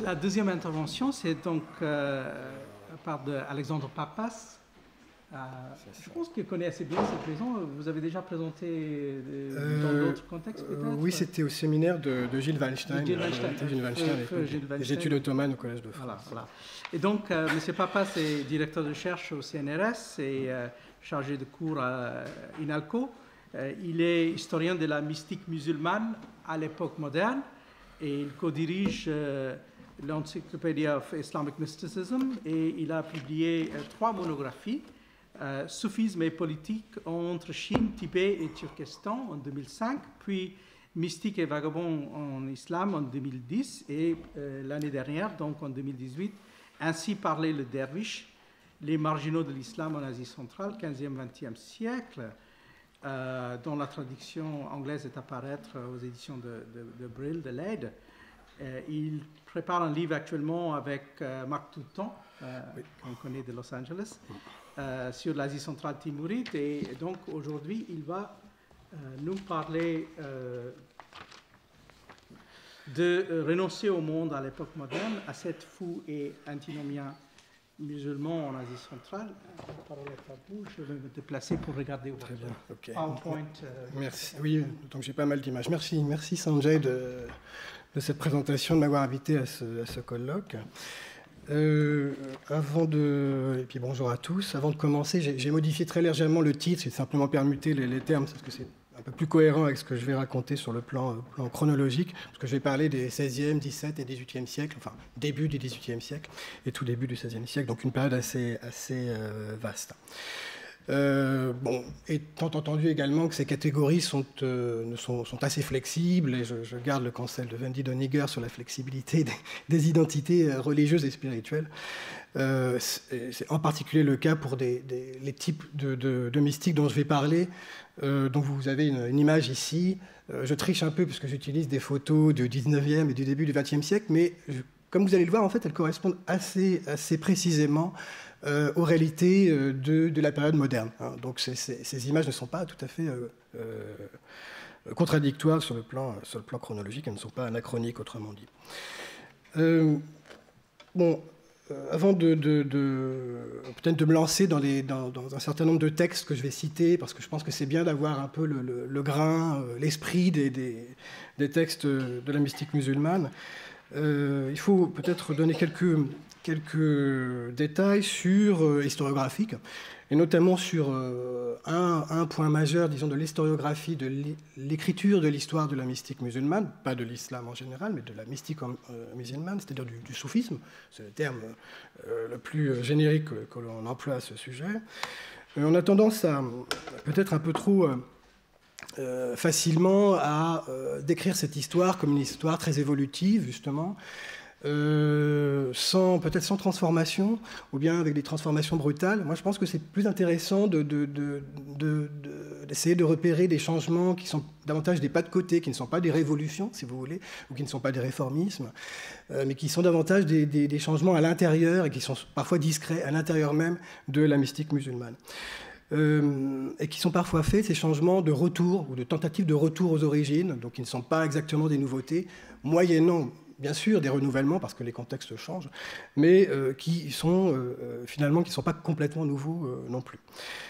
La deuxième intervention, c'est donc part d'Alexandre Pappas. Je pense qu'il connaît assez bien cette maison. Vous avez déjà présenté dans d'autres contextes, peut-être? Oui, c'était au séminaire de Gilles Weinstein. Gilles Weinstein. Les études ottomanes au Collège de France. Voilà. Et donc, M. Pappas est directeur de recherche au CNRS et chargé de cours à INALCO. Il est historien de la mystique musulmane à l'époque moderne et il co-dirige l'Encyclopedia of Islamic Mysticism et il a publié 3 monographies. Soufisme et politique entre Chine, Tibet et Turkestan en 2005, puis Mystique et vagabond en islam en 2010 et l'année dernière, donc en 2018, Ainsi parlait le derviche, les marginaux de l'islam en Asie centrale, 15e, 20e siècle, dont la traduction anglaise est à paraître aux éditions de Brill, de l'Aide. Il prépare un livre actuellement avec Marc Touton, qu'on connaît de Los Angeles, sur l'Asie centrale timouride. Et donc aujourd'hui, il va nous parler de renoncer au monde à l'époque moderne, à cette fou et antinomien musulman en Asie centrale. La parole est à vous. Je vais me déplacer pour regarder votre PowerPoint. Merci. Oui, donc j'ai pas mal d'images. Merci Sanjay de cette présentation, de m'avoir invité à ce colloque. Et puis bonjour à tous. Avant de commencer, j'ai modifié très légèrement le titre, j'ai simplement permuté les termes, parce que c'est un peu plus cohérent avec ce que je vais raconter sur le plan chronologique, parce que je vais parler des 16e, 17 et 18e siècles, enfin début du 18e siècle et tout début du 16e siècle, donc une période assez vaste. Étant entendu également que ces catégories sont assez flexibles, et je garde le conseil de Wendy Doniger sur la flexibilité des identités religieuses et spirituelles. C'est en particulier le cas pour les types de mystiques dont je vais parler. Donc vous avez une image ici. Je triche un peu parce que j'utilise des photos du 19e et du début du 20e siècle, mais comme vous allez le voir, en fait, elles correspondent assez précisément aux réalités de la période moderne. Donc ces images ne sont pas tout à fait contradictoires sur le plan chronologique, elles ne sont pas anachroniques, autrement dit. Avant peut-être de me lancer dans un certain nombre de textes que je vais citer, parce que je pense que c'est bien d'avoir un peu le grain, l'esprit des textes de la mystique musulmane, il faut peut-être donner quelques détails historiographiques, et notamment sur un point majeur, disons, de l'historiographie de l'écriture de l'histoire de la mystique musulmane, pas de l'islam en général, mais de la mystique musulmane, c'est-à-dire du soufisme, c'est le terme le plus générique que l'on emploie à ce sujet. On a tendance à, peut-être un peu trop facilement, à décrire cette histoire comme une histoire très évolutive, justement, peut-être sans transformation, ou bien avec des transformations brutales. Moi, je pense que c'est plus intéressant d'essayer de repérer des changements qui sont davantage des pas de côté, qui ne sont pas des révolutions, si vous voulez, ou qui ne sont pas des réformismes, mais qui sont davantage des changements à l'intérieur, et qui sont parfois discrets à l'intérieur même de la mystique musulmane. Et qui sont parfois faits, ces changements de retour, ou de tentatives de retour aux origines, donc qui ne sont pas exactement des nouveautés, moyennant bien sûr des renouvellements, parce que les contextes changent, mais qui sont finalement qui ne sont pas complètement nouveaux non plus.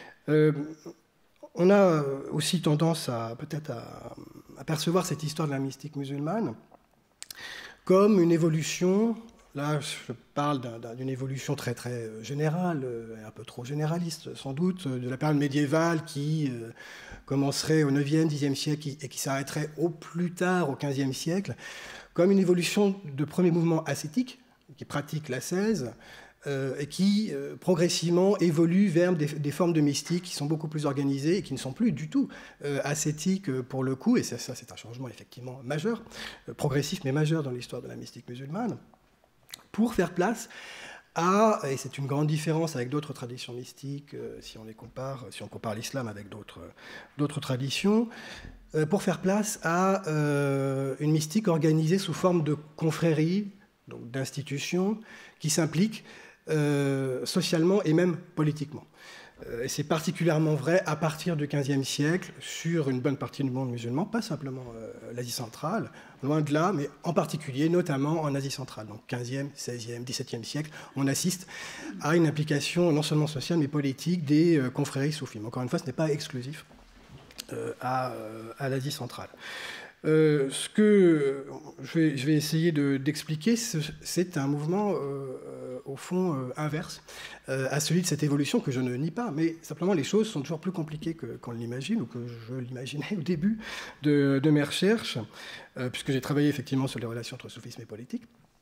On a aussi tendance peut-être à percevoir cette histoire de la mystique musulmane comme une évolution. Là, je parle d'une évolution très générale, un peu trop généraliste sans doute, de la période médiévale qui commencerait au 9e, 10e siècle et qui s'arrêterait au plus tard au 15e siècle, comme une évolution de premier mouvement ascétique, qui pratique l'ascèse, et qui progressivement évolue vers des formes de mystique qui sont beaucoup plus organisées et qui ne sont plus du tout ascétiques pour le coup, et ça c'est un changement effectivement majeur, progressif mais majeur dans l'histoire de la mystique musulmane, pour faire place à, et c'est une grande différence avec d'autres traditions mystiques, si on compare l'islam avec d'autres traditions, pour faire place à une mystique organisée sous forme de confrérie, donc d'institutions, qui s'impliquent socialement et même politiquement. Et c'est particulièrement vrai à partir du XVe siècle sur une bonne partie du monde musulman, pas simplement l'Asie centrale, loin de là, mais en particulier, notamment en Asie centrale. Donc XVe, XVIe, XVIIe siècle, on assiste à une implication non seulement sociale, mais politique des confréries soufis. Mais encore une fois, ce n'est pas exclusif à l'Asie centrale. Ce que je vais essayer d'expliquer, c'est un mouvement, au fond, inverse à celui de cette évolution que je ne nie pas, mais simplement les choses sont toujours plus compliquées qu'on l'imagine, ou que je l'imaginais au début de mes recherches, puisque j'ai travaillé effectivement sur les relations entre soufisme et politique.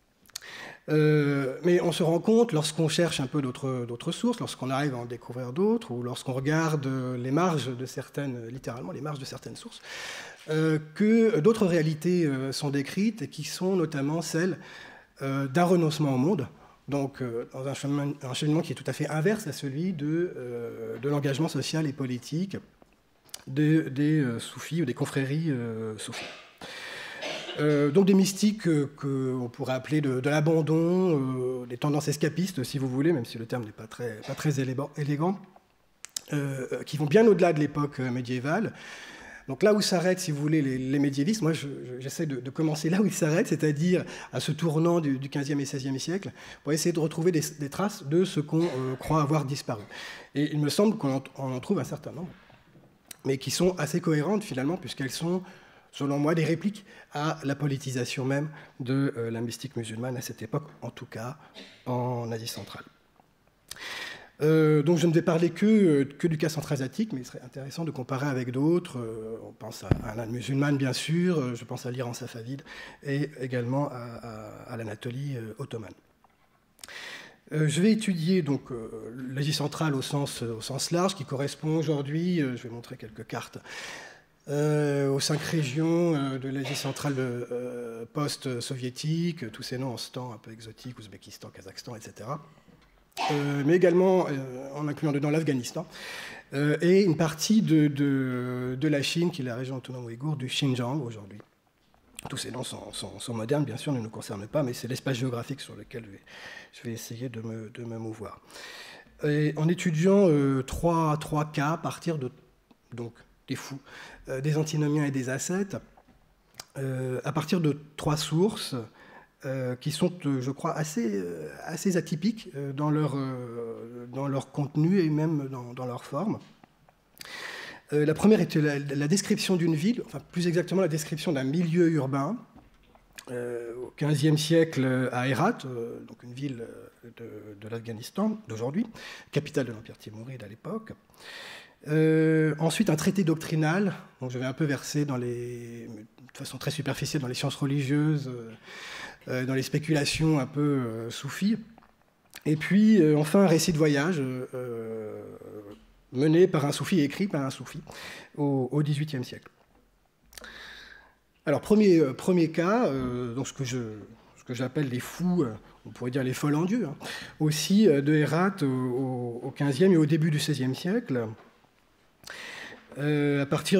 Mais on se rend compte, lorsqu'on cherche un peu d'autres sources, lorsqu'on arrive à en découvrir d'autres, ou lorsqu'on regarde les marges de certaines, littéralement les marges de certaines sources, que d'autres réalités sont décrites, et qui sont notamment celles d'un renoncement au monde, donc dans un cheminement qui est tout à fait inverse à celui de l'engagement social et politique des soufis ou des confréries soufis. Donc des mystiques qu'on pourrait appeler de l'abandon, des tendances escapistes, si vous voulez, même si le terme n'est pas très élégant, qui vont bien au-delà de l'époque médiévale. Donc là où s'arrêtent, si vous voulez, les médiévistes, moi j'essaie de commencer là où ils s'arrêtent, c'est-à-dire à ce tournant du XVe et XVIe siècle, pour essayer de retrouver des traces de ce qu'on croit avoir disparu. Et il me semble qu'on en trouve un certain nombre, mais qui sont assez cohérentes finalement, puisqu'elles sont, selon moi, des répliques à la politisation même de la mystique musulmane à cette époque, en tout cas en Asie centrale. Donc je ne vais parler que du cas centra-asiatique, mais il serait intéressant de comparer avec d'autres. On pense à l'Inde musulmane, bien sûr, je pense à l'Iran safavide, et également à l'Anatolie ottomane. Je vais étudier donc l'Asie centrale au sens large, qui correspond aujourd'hui, je vais montrer quelques cartes, aux 5 régions de l'Asie centrale post-soviétique, tous ces noms en ce temps un peu exotiques, Ouzbékistan, Kazakhstan, etc. Mais également en incluant dedans l'Afghanistan, et une partie de la Chine, qui est la région autonome ouïghour du Xinjiang aujourd'hui. Tous ces noms sont modernes, bien sûr, ne nous concernent pas, mais c'est l'espace géographique sur lequel je vais essayer de me mouvoir. Et en étudiant trois cas à partir donc, des fous, des antinomiens et des ascètes, à partir de 3 sources, qui sont, je crois, assez atypiques dans leur contenu et même dans leur forme. La première était la description d'une ville, enfin plus exactement la description d'un milieu urbain, au XVe siècle à Hérat, donc une ville de l'Afghanistan d'aujourd'hui, capitale de l'Empire timouride à l'époque. Ensuite, un traité doctrinal, donc je vais un peu verser de façon très superficielle dans les sciences religieuses, dans les spéculations un peu soufis. Et puis, enfin, un récit de voyage mené par un soufi et écrit par un soufi au XVIIIe siècle. Alors, premier cas, donc ce que j'appelle les fous, on pourrait dire les folles en Dieu, hein, aussi de Hérat au XVe et au début du XVIe siècle, à partir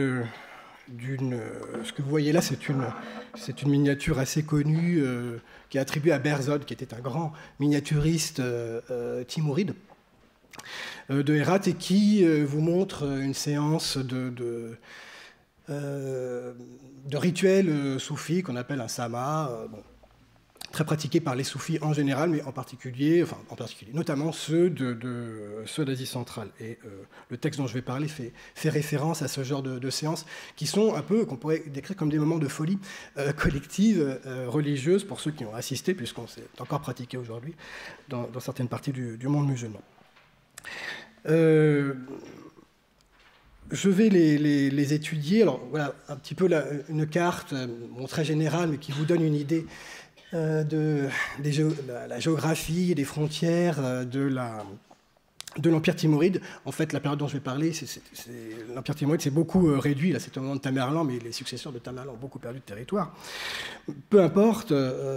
ce que vous voyez là, c'est une miniature assez connue qui est attribuée à Berzod, qui était un grand miniaturiste timouride de Hérat, et qui vous montre une séance de rituels soufis qu'on appelle un sama, très pratiqué par les soufis en général, mais en particulier, notamment ceux d'Asie centrale. Et le texte dont je vais parler fait référence à ce genre de séances qui sont un peu, qu'on pourrait décrire comme des moments de folie collective, religieuse, pour ceux qui ont assisté, puisqu'on s'est encore pratiqué aujourd'hui dans certaines parties du monde musulman. Je vais les étudier. Alors voilà, un petit peu une carte très générale, mais qui vous donne une idée de la géographie et des frontières de l'Empire timouride. En fait, la période dont je vais parler, l'Empire timouride s'est beaucoup réduit. Là, c'est au moment de Tamerlan, mais les successeurs de Tamerlan ont beaucoup perdu de territoire. Peu importe.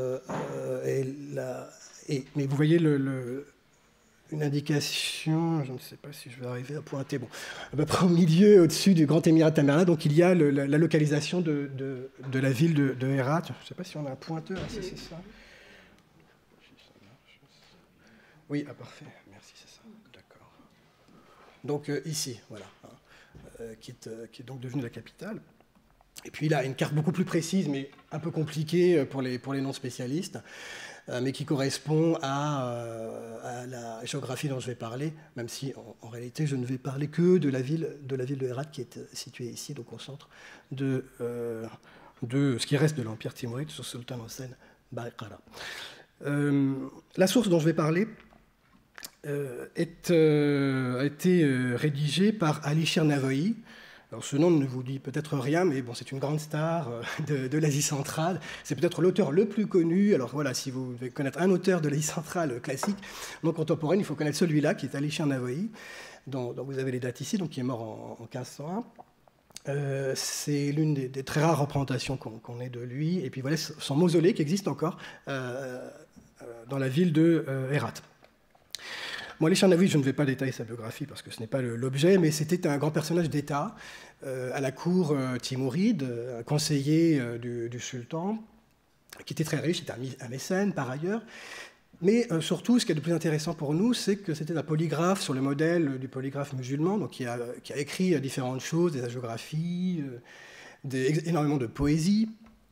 Mais vous voyez une indication, je ne sais pas si je vais arriver à pointer, bon, à peu près au milieu, au-dessus du Grand Émirat de Tamerlan, donc il y a la localisation de la ville de Hérat. Je ne sais pas si on a un pointeur, si c'est ça. Oui, parfait, merci, c'est ça, d'accord. donc ici, voilà, qui est donc devenue la capitale. Et puis il a une carte beaucoup plus précise, mais un peu compliquée pour les non-spécialistes, mais qui correspond à la géographie dont je vais parler, même si en réalité je ne vais parler que de la ville de Hérat, qui est située ici, donc au centre de ce qui reste de l'Empire timuride, sous Sultan Hossein Baqara. La source dont je vais parler a été rédigée par Alisher Navoï. Alors, ce nom ne vous dit peut-être rien, mais bon, c'est une grande star de l'Asie centrale. C'est peut-être l'auteur le plus connu. Alors voilà, si vous devez connaître un auteur de l'Asie centrale classique, non contemporaine, il faut connaître celui-là, qui est Alisher Navoï, dont vous avez les dates ici, donc qui est mort en 1501. C'est l'une des très rares représentations qu'on ait de lui. Et puis voilà son mausolée qui existe encore dans la ville de Hérat. Bon, Alisher Navoï, je ne vais pas détailler sa biographie parce que ce n'est pas l'objet, mais c'était un grand personnage d'État à la cour timouride, un conseiller du sultan, qui était très riche, était un mécène par ailleurs. Mais surtout, ce qui est le plus intéressant pour nous, c'est que c'était un polygraphe sur le modèle du polygraphe musulman, donc qui a écrit différentes choses, des hagiographies, énormément de poésie,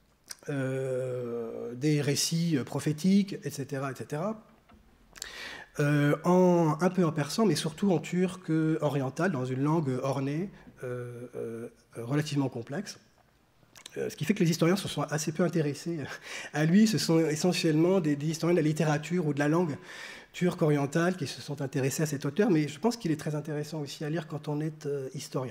des récits prophétiques, etc., etc. Un peu en persan, mais surtout en turc oriental, dans une langue ornée, relativement complexe. Ce qui fait que les historiens se sont assez peu intéressés à lui. Ce sont essentiellement des historiens de la littérature ou de la langue turque orientale qui se sont intéressés à cet auteur, mais je pense qu'il est très intéressant aussi à lire quand on est historien.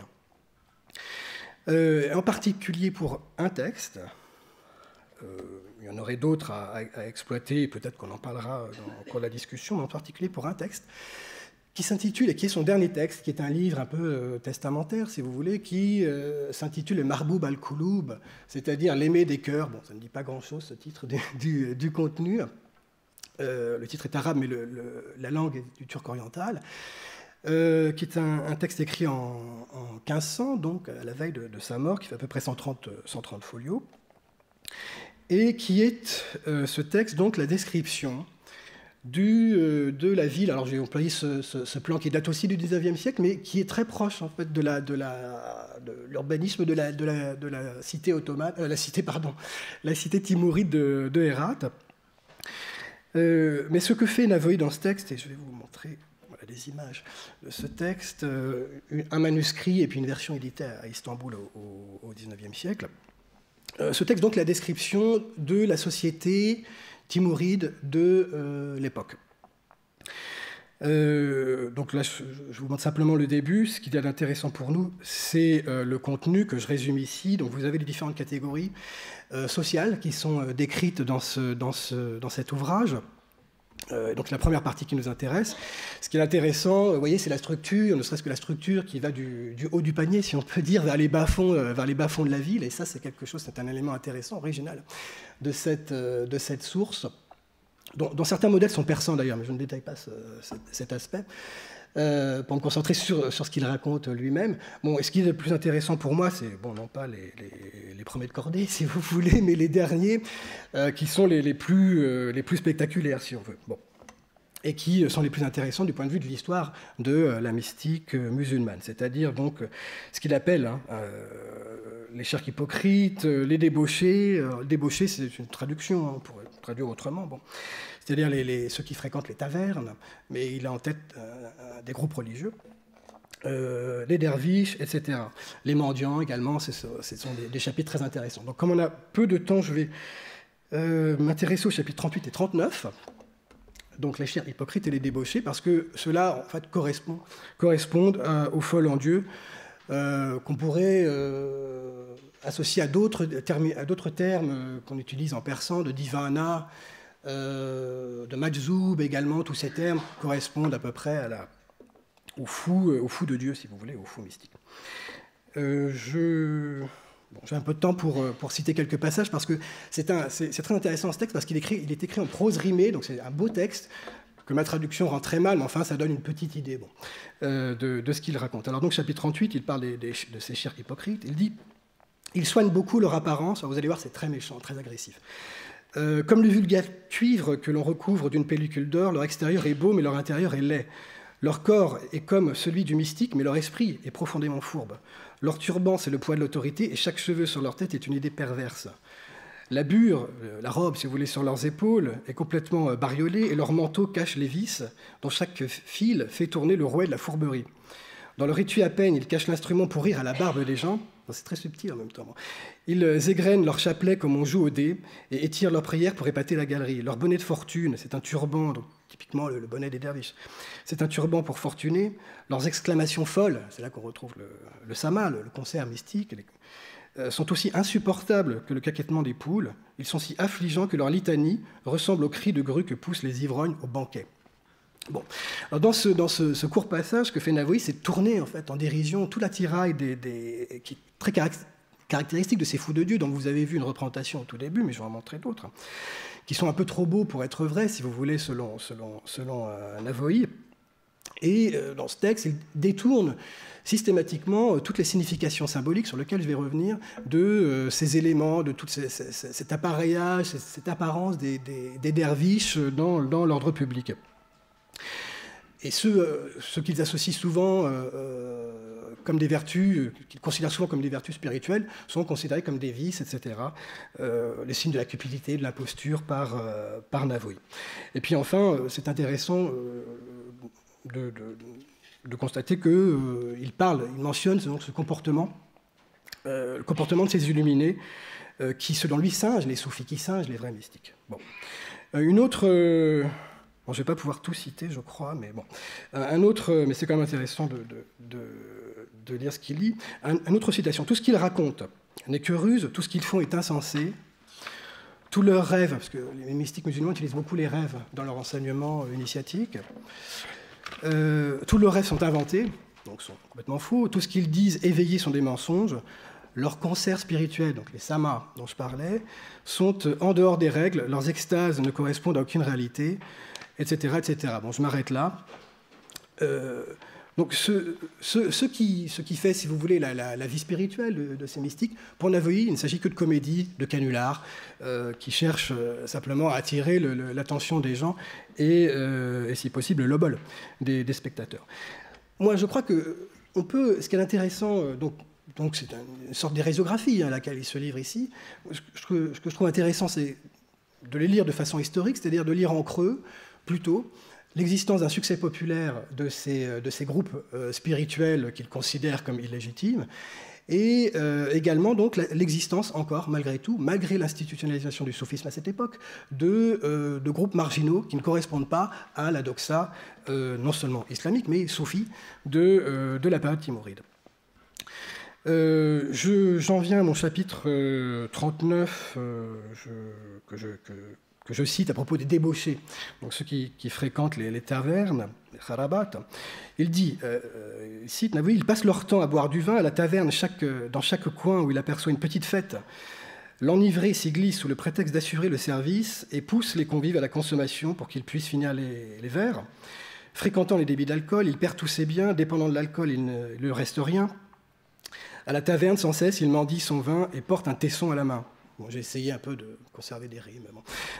En particulier pour un texte. Il y en aurait d'autres à exploiter, et peut-être qu'on en parlera au cours de la discussion, mais en particulier pour un texte qui s'intitule, et qui est son dernier texte, qui est un livre un peu testamentaire, si vous voulez, qui s'intitule « Marboub al-Kouloub », c'est-à-dire « L'aimé des cœurs ». Bon, ça ne dit pas grand-chose, ce titre du contenu. Le titre est arabe, mais la langue est du turc oriental, qui est un texte écrit en 1500, donc à la veille de sa mort, qui fait à peu près 130 folios, et qui est ce texte, donc la description de la ville. Alors j'ai employé ce plan qui date aussi du XIXe siècle, mais qui est très proche en fait de l'urbanisme de la cité ottomane, la cité timouride de Hérat. Mais ce que fait Navoï dans ce texte, et je vais vous montrer des images de ce texte, un manuscrit et puis une version éditée à Istanbul au XIXe siècle. Ce texte, donc, la description de la société timouride de l'époque. Donc là, je vous montre simplement le début. Ce qui est intéressant pour nous, c'est le contenu que je résume ici. Donc vous avez les différentes catégories sociales qui sont décrites dans cet ouvrage. Donc la première partie qui nous intéresse. Ce qui est intéressant, vous voyez, c'est la structure, ne serait-ce que la structure qui va du haut du panier, si on peut dire, vers les bas-fonds de la ville. Et ça, c'est quelque chose, c'est un élément intéressant, original de cette source, dont certains modèles sont persans d'ailleurs, mais je ne détaille pas cet aspect, pour me concentrer sur ce qu'il raconte lui-même. Bon, et ce qui est le plus intéressant pour moi, c'est, bon, non pas les premiers de cordée, si vous voulez, mais les derniers, qui sont les plus spectaculaires, si on veut. Bon. Et qui sont les plus intéressants du point de vue de l'histoire de la mystique musulmane, c'est-à-dire donc ce qu'il appelle les cherchs hypocrites, les débauchés. Débauchés, c'est une traduction, on pourrait traduire autrement. Bon. C'est-à-dire ceux qui fréquentent les tavernes, mais il a en tête des groupes religieux, les derviches, etc. Les mendiants également, ce sont des chapitres très intéressants. Donc comme on a peu de temps, je vais m'intéresser aux chapitres 38 et 39, donc les cherchs hypocrites et les débauchés, parce que ceux-là, en fait, correspondent aux folles en Dieu, qu'on pourrait associer à d'autres termes qu'on utilise en persan, de divana, de majzoub également. Tous ces termes correspondent à peu près au fou de Dieu, si vous voulez, au fou mystique. J'ai un peu de temps pour citer quelques passages, parce que c'est très intéressant ce texte, parce qu'il est écrit en prose rimée, donc c'est un beau texte, que ma traduction rend très mal, mais enfin ça donne une petite idée de ce qu'il raconte. Alors donc chapitre 38, il parle de ces cherchs hypocrites. Il dit « Ils soignent beaucoup leur apparence », vous allez voir c'est très méchant, très agressif. Comme le vulgaire cuivre que l'on recouvre d'une pellicule d'or, leur extérieur est beau, mais leur intérieur est laid. Leur corps est comme celui du mystique, mais leur esprit est profondément fourbe. Leur turban, c'est le poids de l'autorité, et chaque cheveu sur leur tête est une idée perverse. La bure, la robe, si vous voulez, sur leurs épaules, est complètement bariolée, et leur manteau cache les vis, dont chaque fil fait tourner le rouet de la fourberie. Dans leur étui à peine, ils cachent l'instrument pour rire à la barbe des gens. C'est très subtil en même temps. Ils égrènent leur chapelet comme on joue au dé et étirent leurs prières pour épater la galerie. Leur bonnet de fortune, c'est un turban, donc typiquement le bonnet des derviches. C'est un turban pour fortuner. Leurs exclamations folles, c'est là qu'on retrouve le sama, le concert mystique, sont aussi insupportables que le caquettement des poules. Ils sont si affligeants que leur litanie ressemble aux cris de grue que poussent les ivrognes au banquet. Bon. Alors dans ce court passage que fait Navoï, c'est tourner en fait en dérision tout l'attirail qui est très caractéristique de ces fous de Dieu, dont vous avez vu une représentation au tout début, mais je vais en montrer d'autres, qui sont un peu trop beaux pour être vrais, si vous voulez, selon Navoï. Et dans ce texte, il détourne systématiquement toutes les significations symboliques sur lesquelles je vais revenir de ces éléments, de tout cet appareillage, cette apparence des derviches dans l'ordre public. Et ceux qu'ils associent souvent comme des vertus, qu'ils considèrent souvent comme des vertus spirituelles, sont considérés comme des vices, etc. Les signes de la cupidité, de l'imposture par Navoï. Et puis enfin, c'est intéressant de constater qu'il mentionne donc ce comportement, le comportement de ces illuminés, qui, selon lui, singent les soufis, qui singent les vrais mystiques. Bon. Une autre... Bon, je ne vais pas pouvoir tout citer, je crois, mais bon. Un autre, mais c'est quand même intéressant de lire ce qu'il lit. Une autre citation. Tout ce qu'ils racontent n'est que ruse, tout ce qu'ils font est insensé. Tous leurs rêves, parce que les mystiques musulmans utilisent beaucoup les rêves dans leur enseignement initiatique. Tous leurs rêves sont inventés, donc sont complètement faux. Tout ce qu'ils disent éveillés sont des mensonges. Leurs concerts spirituels, donc les samas dont je parlais, sont en dehors des règles. Leurs extases ne correspondent à aucune réalité, etc., etc. Bon, je m'arrête là. Donc, ce qui fait, si vous voulez, la vie spirituelle de ces mystiques, pour Navoï, il ne s'agit que de comédies, de canulars, qui cherchent simplement à attirer l'attention des gens et, si possible, le lobol des spectateurs. Moi, je crois que ce qui est intéressant, donc c'est une sorte d'hérésiographie à laquelle il se livre ici. Ce que je trouve intéressant, c'est de les lire de façon historique, c'est-à-dire de lire en creux, plutôt, l'existence d'un succès populaire de ces groupes spirituels qu'il considère comme illégitimes, et également donc l'existence encore, malgré tout, malgré l'institutionnalisation du soufisme à cette époque, de groupes marginaux qui ne correspondent pas à la doxa non seulement islamique, mais soufie de la période timoride. J'en viens à mon chapitre 39, que je cite à propos des débauchés, donc ceux qui fréquentent les tavernes, les kharabat. Il dit, il cite Navoï, ils passent leur temps à boire du vin à la taverne, dans chaque coin où il aperçoit une petite fête. L'enivré s'y glisse sous le prétexte d'assurer le service et pousse les convives à la consommation pour qu'ils puissent finir les verres. Fréquentant les débits d'alcool, il perd tous ses biens, dépendant de l'alcool, il ne lui reste rien. À la taverne, sans cesse, il mendie son vin et porte un tesson à la main. Bon, j'ai essayé un peu de conserver des rimes.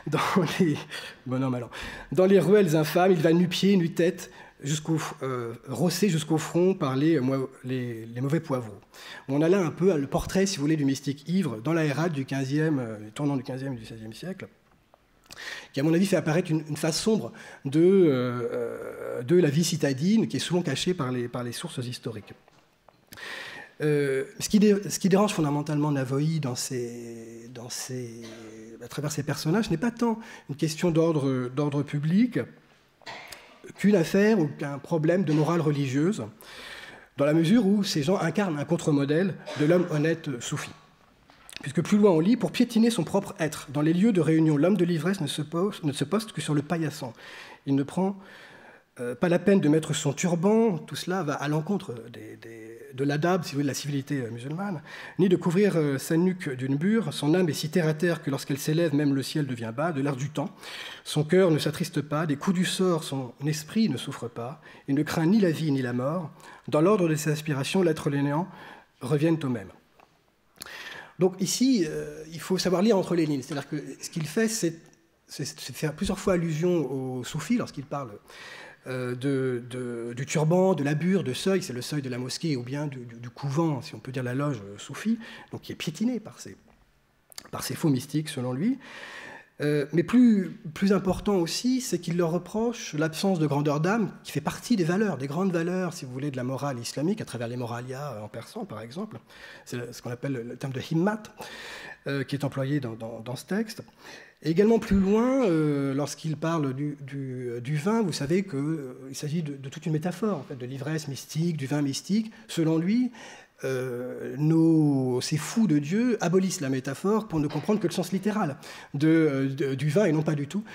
Dans les ruelles infâmes, il va nu-pied, nu-tête, rossé jusqu'au front par les mauvais poivreaux. On a là un peu le portrait, si vous voulez, du mystique ivre dans la Hérade du tournant du XVe et du XVIe siècle, qui, à mon avis, fait apparaître une face sombre de la vie citadine, qui est souvent cachée par les sources historiques. Ce qui dérange fondamentalement Navoï à travers ses personnages n'est pas tant une question d'ordre public qu'une affaire ou qu'un problème de morale religieuse, dans la mesure où ces gens incarnent un contre-modèle de l'homme honnête soufi. Puisque plus loin on lit, pour piétiner son propre être, dans les lieux de réunion, l'homme de l'ivresse ne se poste que sur le paillasson. Il ne prend pas la peine de mettre son turban, tout cela va à l'encontre de l'adab, si vous voulez, de la civilité musulmane, ni de couvrir sa nuque d'une bure. Son âme est si terre à terre que lorsqu'elle s'élève, même le ciel devient bas, de l'air du temps. Son cœur ne s'attriste pas, des coups du sort, son esprit ne souffre pas. Il ne craint ni la vie ni la mort. Dans l'ordre de ses aspirations, l'être et les néants reviennent au même. Donc ici, il faut savoir lire entre les lignes. C'est-à-dire que ce qu'il fait, c'est faire plusieurs fois allusion aux soufis lorsqu'il parle du turban, de la bure, de seuil, c'est le seuil de la mosquée, ou bien du couvent, si on peut dire la loge soufie, donc qui est piétiné par ces faux mystiques, selon lui. Mais plus important aussi, c'est qu'il leur reproche l'absence de grandeur d'âme, qui fait partie des valeurs, des grandes valeurs, si vous voulez, de la morale islamique, à travers les moralia en persan, par exemple. C'est ce qu'on appelle le terme de himmat, qui est employé dans ce texte. Et également plus loin, lorsqu'il parle du vin, vous savez qu'il s'agit de toute une métaphore, en fait, de l'ivresse mystique, du vin mystique. Selon lui, ces fous de Dieu abolissent la métaphore pour ne comprendre que le sens littéral du vin et non pas du tout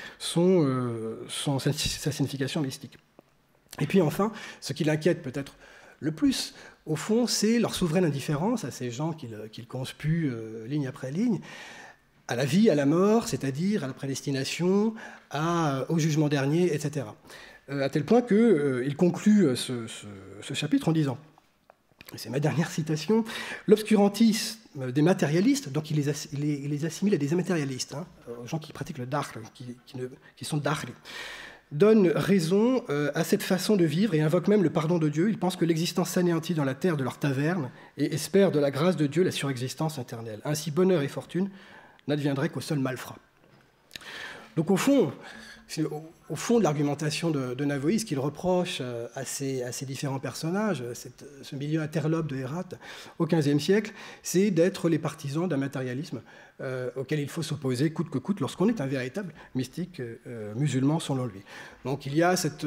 sa signification mystique. Et puis enfin, ce qui l'inquiète peut-être le plus, au fond, c'est leur souveraine indifférence à ces gens qu'ils conspuent ligne après ligne, à la vie, à la mort, c'est-à-dire à la prédestination, au jugement dernier, etc. À tel point qu'il conclut ce chapitre en disant, c'est ma dernière citation, l'obscurantisme des matérialistes, donc il les assimile à des immatérialistes, aux gens qui pratiquent le dahl, qui sont dahli, donne raison à cette façon de vivre et invoque même le pardon de Dieu. Ils pensent que l'existence s'anéantit dans la terre de leur taverne et espèrent de la grâce de Dieu la surexistence éternelle. Ainsi, bonheur et fortune n'adviendraient qu'au seul malfrat. Donc au fond de l'argumentation de Navoï, ce qu'il reproche à ces différents personnages, ce milieu interlope de Hérat au XVe siècle, c'est d'être les partisans d'un matérialisme auquel il faut s'opposer coûte que coûte lorsqu'on est un véritable mystique musulman selon lui. Donc il y a cette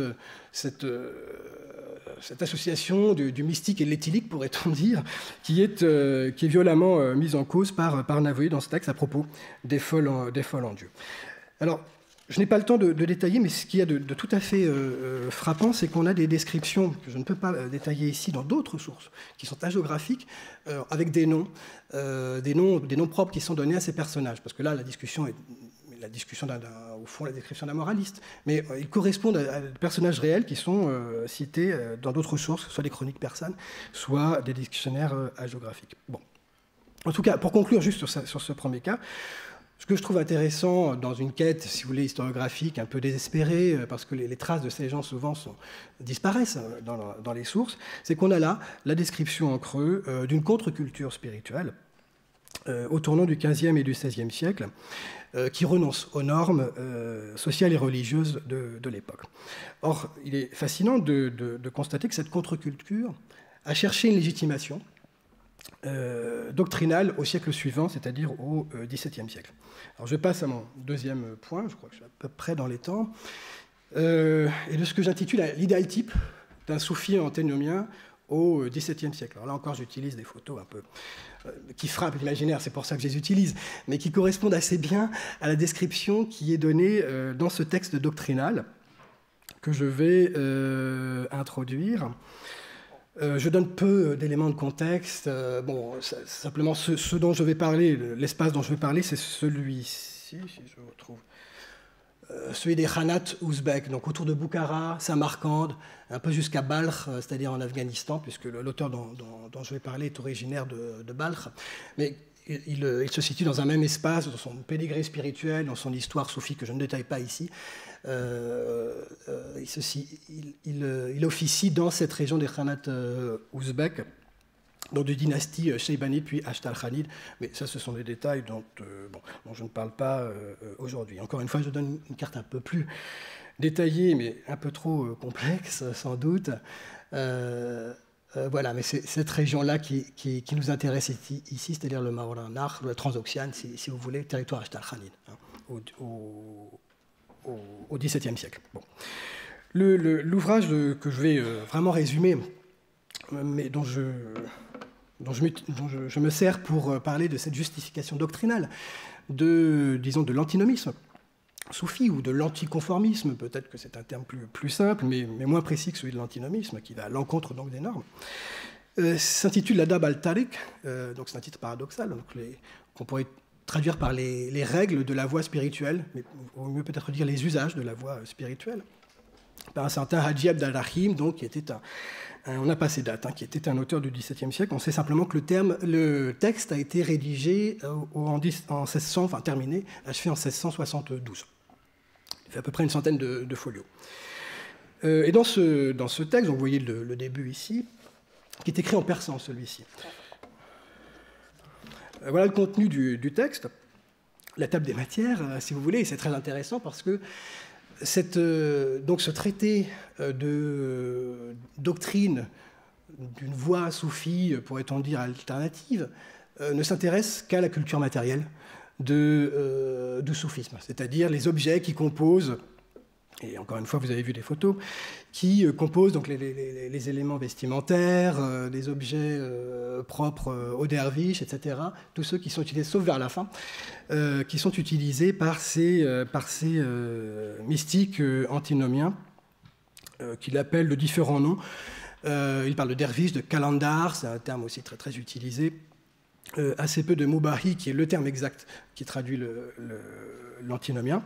association du mystique et de l'éthylique, pourrait-on dire, qui est violemment mise en cause par Navoï dans ce texte à propos des folles en Dieu. Alors, je n'ai pas le temps de détailler, mais ce qu'il y a de tout à fait frappant, c'est qu'on a des descriptions que je ne peux pas détailler ici dans d'autres sources, qui sont hagiographiques, avec des noms propres qui sont donnés à ces personnages. Parce que là, la description d'un moraliste. Mais ils correspondent à des personnages réels qui sont cités dans d'autres sources, soit des chroniques persanes, soit des dictionnaires hagiographiques. Bon. En tout cas, pour conclure juste sur ce premier cas, ce que je trouve intéressant dans une quête, si vous voulez, historiographique, un peu désespérée, parce que les traces de ces gens souvent disparaissent dans les sources, c'est qu'on a là la description en creux d'une contre-culture spirituelle au tournant du XVe et du XVIe siècle, qui renonce aux normes sociales et religieuses de l'époque. Or, il est fascinant de constater que cette contre-culture a cherché une légitimation doctrinale au siècle suivant, c'est-à-dire au XVIIe siècle. Alors je passe à mon deuxième point, je crois que je suis à peu près dans les temps, et de ce que j'intitule l'idéal type d'un soufi anténomien au XVIIe siècle. Alors là encore, j'utilise des photos un peu qui frappent l'imaginaire, c'est pour ça que je les utilise, mais qui correspondent assez bien à la description qui est donnée dans ce texte doctrinal que je vais introduire. Je donne peu d'éléments de contexte. Simplement, ce dont je vais parler, l'espace dont je vais parler, c'est celui-ci, si je retrouve. Celui des Khanats ouzbeks, donc autour de Boukhara, Samarcande, un peu jusqu'à Balkh, c'est-à-dire en Afghanistan, puisque l'auteur dont je vais parler est originaire de Balkh. Mais il se situe dans un même espace, dans son pédigré spirituel, dans son histoire soufie que je ne détaille pas ici. Il officie dans cette région des Khanats ouzbeks, donc de dynastie Shaybanide puis Ashtar-Khanid, mais ça ce sont des détails dont je ne parle pas aujourd'hui. Encore une fois, je donne une carte un peu plus détaillée, mais un peu trop complexe sans doute. Voilà, mais c'est cette région-là qui nous intéresse ici, c'est-à-dire le Maoranakh, la Transoxiane, si vous voulez, le territoire Ashtar-Khanid, au XVIIe siècle. Bon. L'ouvrage que je vais vraiment résumer, mais dont je me sers pour parler de cette justification doctrinale de l'antinomisme soufi ou de l'anticonformisme, peut-être que c'est un terme plus simple, mais moins précis que celui de l'antinomisme, qui va à l'encontre donc des normes, s'intitule l'Adab al-Tariq, donc c'est un titre paradoxal, qu'on pourrait traduire par les règles de la voie spirituelle, mais au mieux peut-être dire les usages de la voie spirituelle, par un certain Haji Abd al-Rahim, donc, qui était on n'a pas ses dates, qui était un auteur du XVIIe siècle. On sait simplement que le texte a été rédigé en 1600, enfin terminé, achevé en 1672. fait à peu près une centaine de folios. Et dans ce texte, donc vous voyez le début ici, qui est écrit en persan, celui-ci. Voilà le contenu du texte, la table des matières, si vous voulez, et c'est très intéressant parce que donc ce traité de doctrine d'une voie soufie, pourrait-on dire alternative, ne s'intéresse qu'à la culture matérielle du soufisme, c'est-à-dire les objets qui composent, et encore une fois vous avez vu des photos, qui composent donc les éléments vestimentaires, des objets propres aux derviches, etc., tous ceux qui sont utilisés, sauf vers la fin, qui sont utilisés par ces mystiques antinomiens, qu'il appelle de différents noms. Il parle de derviche, de kalandar, c'est un terme aussi très, très utilisé, assez peu de mubahi, qui est le terme exact qui traduit l'antinomien,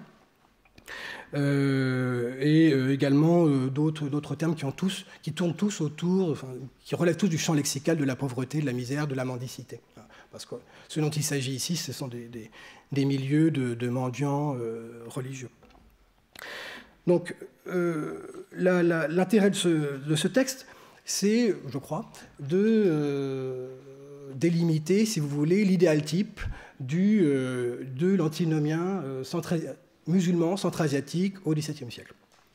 et également d'autres termes qui tournent tous autour, enfin, qui relèvent tous du champ lexical de la pauvreté, de la misère, de la mendicité. Parce que ce dont il s'agit ici, ce sont des milieux de mendiants religieux. Donc, l'intérêt de ce texte, c'est, je crois, de délimiter, si vous voulez, l'idéal type de l'antinomien musulman centra-asiatique au XVIIe siècle.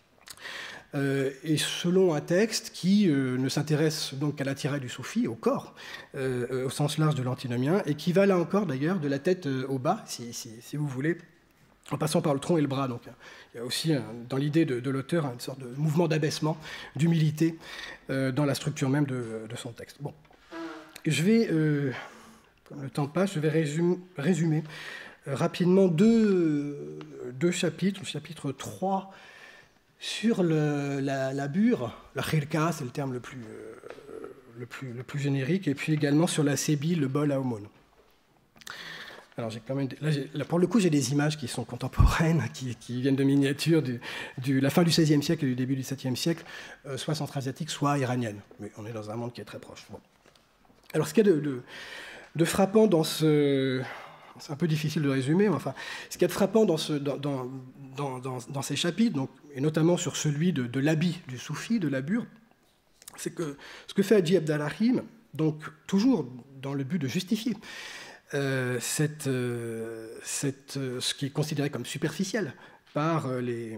Et selon un texte qui ne s'intéresse donc qu'à l'attirail du soufi, au corps, au sens large de l'antinomien, et qui va là encore d'ailleurs de la tête au bas, si vous voulez, en passant par le tronc et le bras. Donc, il y a aussi dans l'idée de l'auteur une sorte de mouvement d'abaissement, d'humilité dans la structure même de son texte. Bon. Je vais, comme le temps passe, je vais résumer rapidement deux chapitres. Le chapitre 3 sur la bure, la khilka, c'est le terme le plus générique, et puis également sur la sébi, le bol à aumône. Alors, là, pour le coup, j'ai des images qui sont contemporaines, qui viennent de miniatures de la fin du XVIe siècle et du début du XVIIe siècle, soit centra-asiatiques, soit iraniennes. Mais on est dans un monde qui est très proche. Bon. Alors, ce qu'il y a de frappant dans ce... C'est un peu difficile de résumer, mais enfin, ce qu'il y a de frappant dans ces chapitres, donc, et notamment sur celui de l'habit du soufi, de la bure, c'est que ce que fait Hadji Abdal-Rahim, donc toujours dans le but de justifier ce qui est considéré comme superficiel par les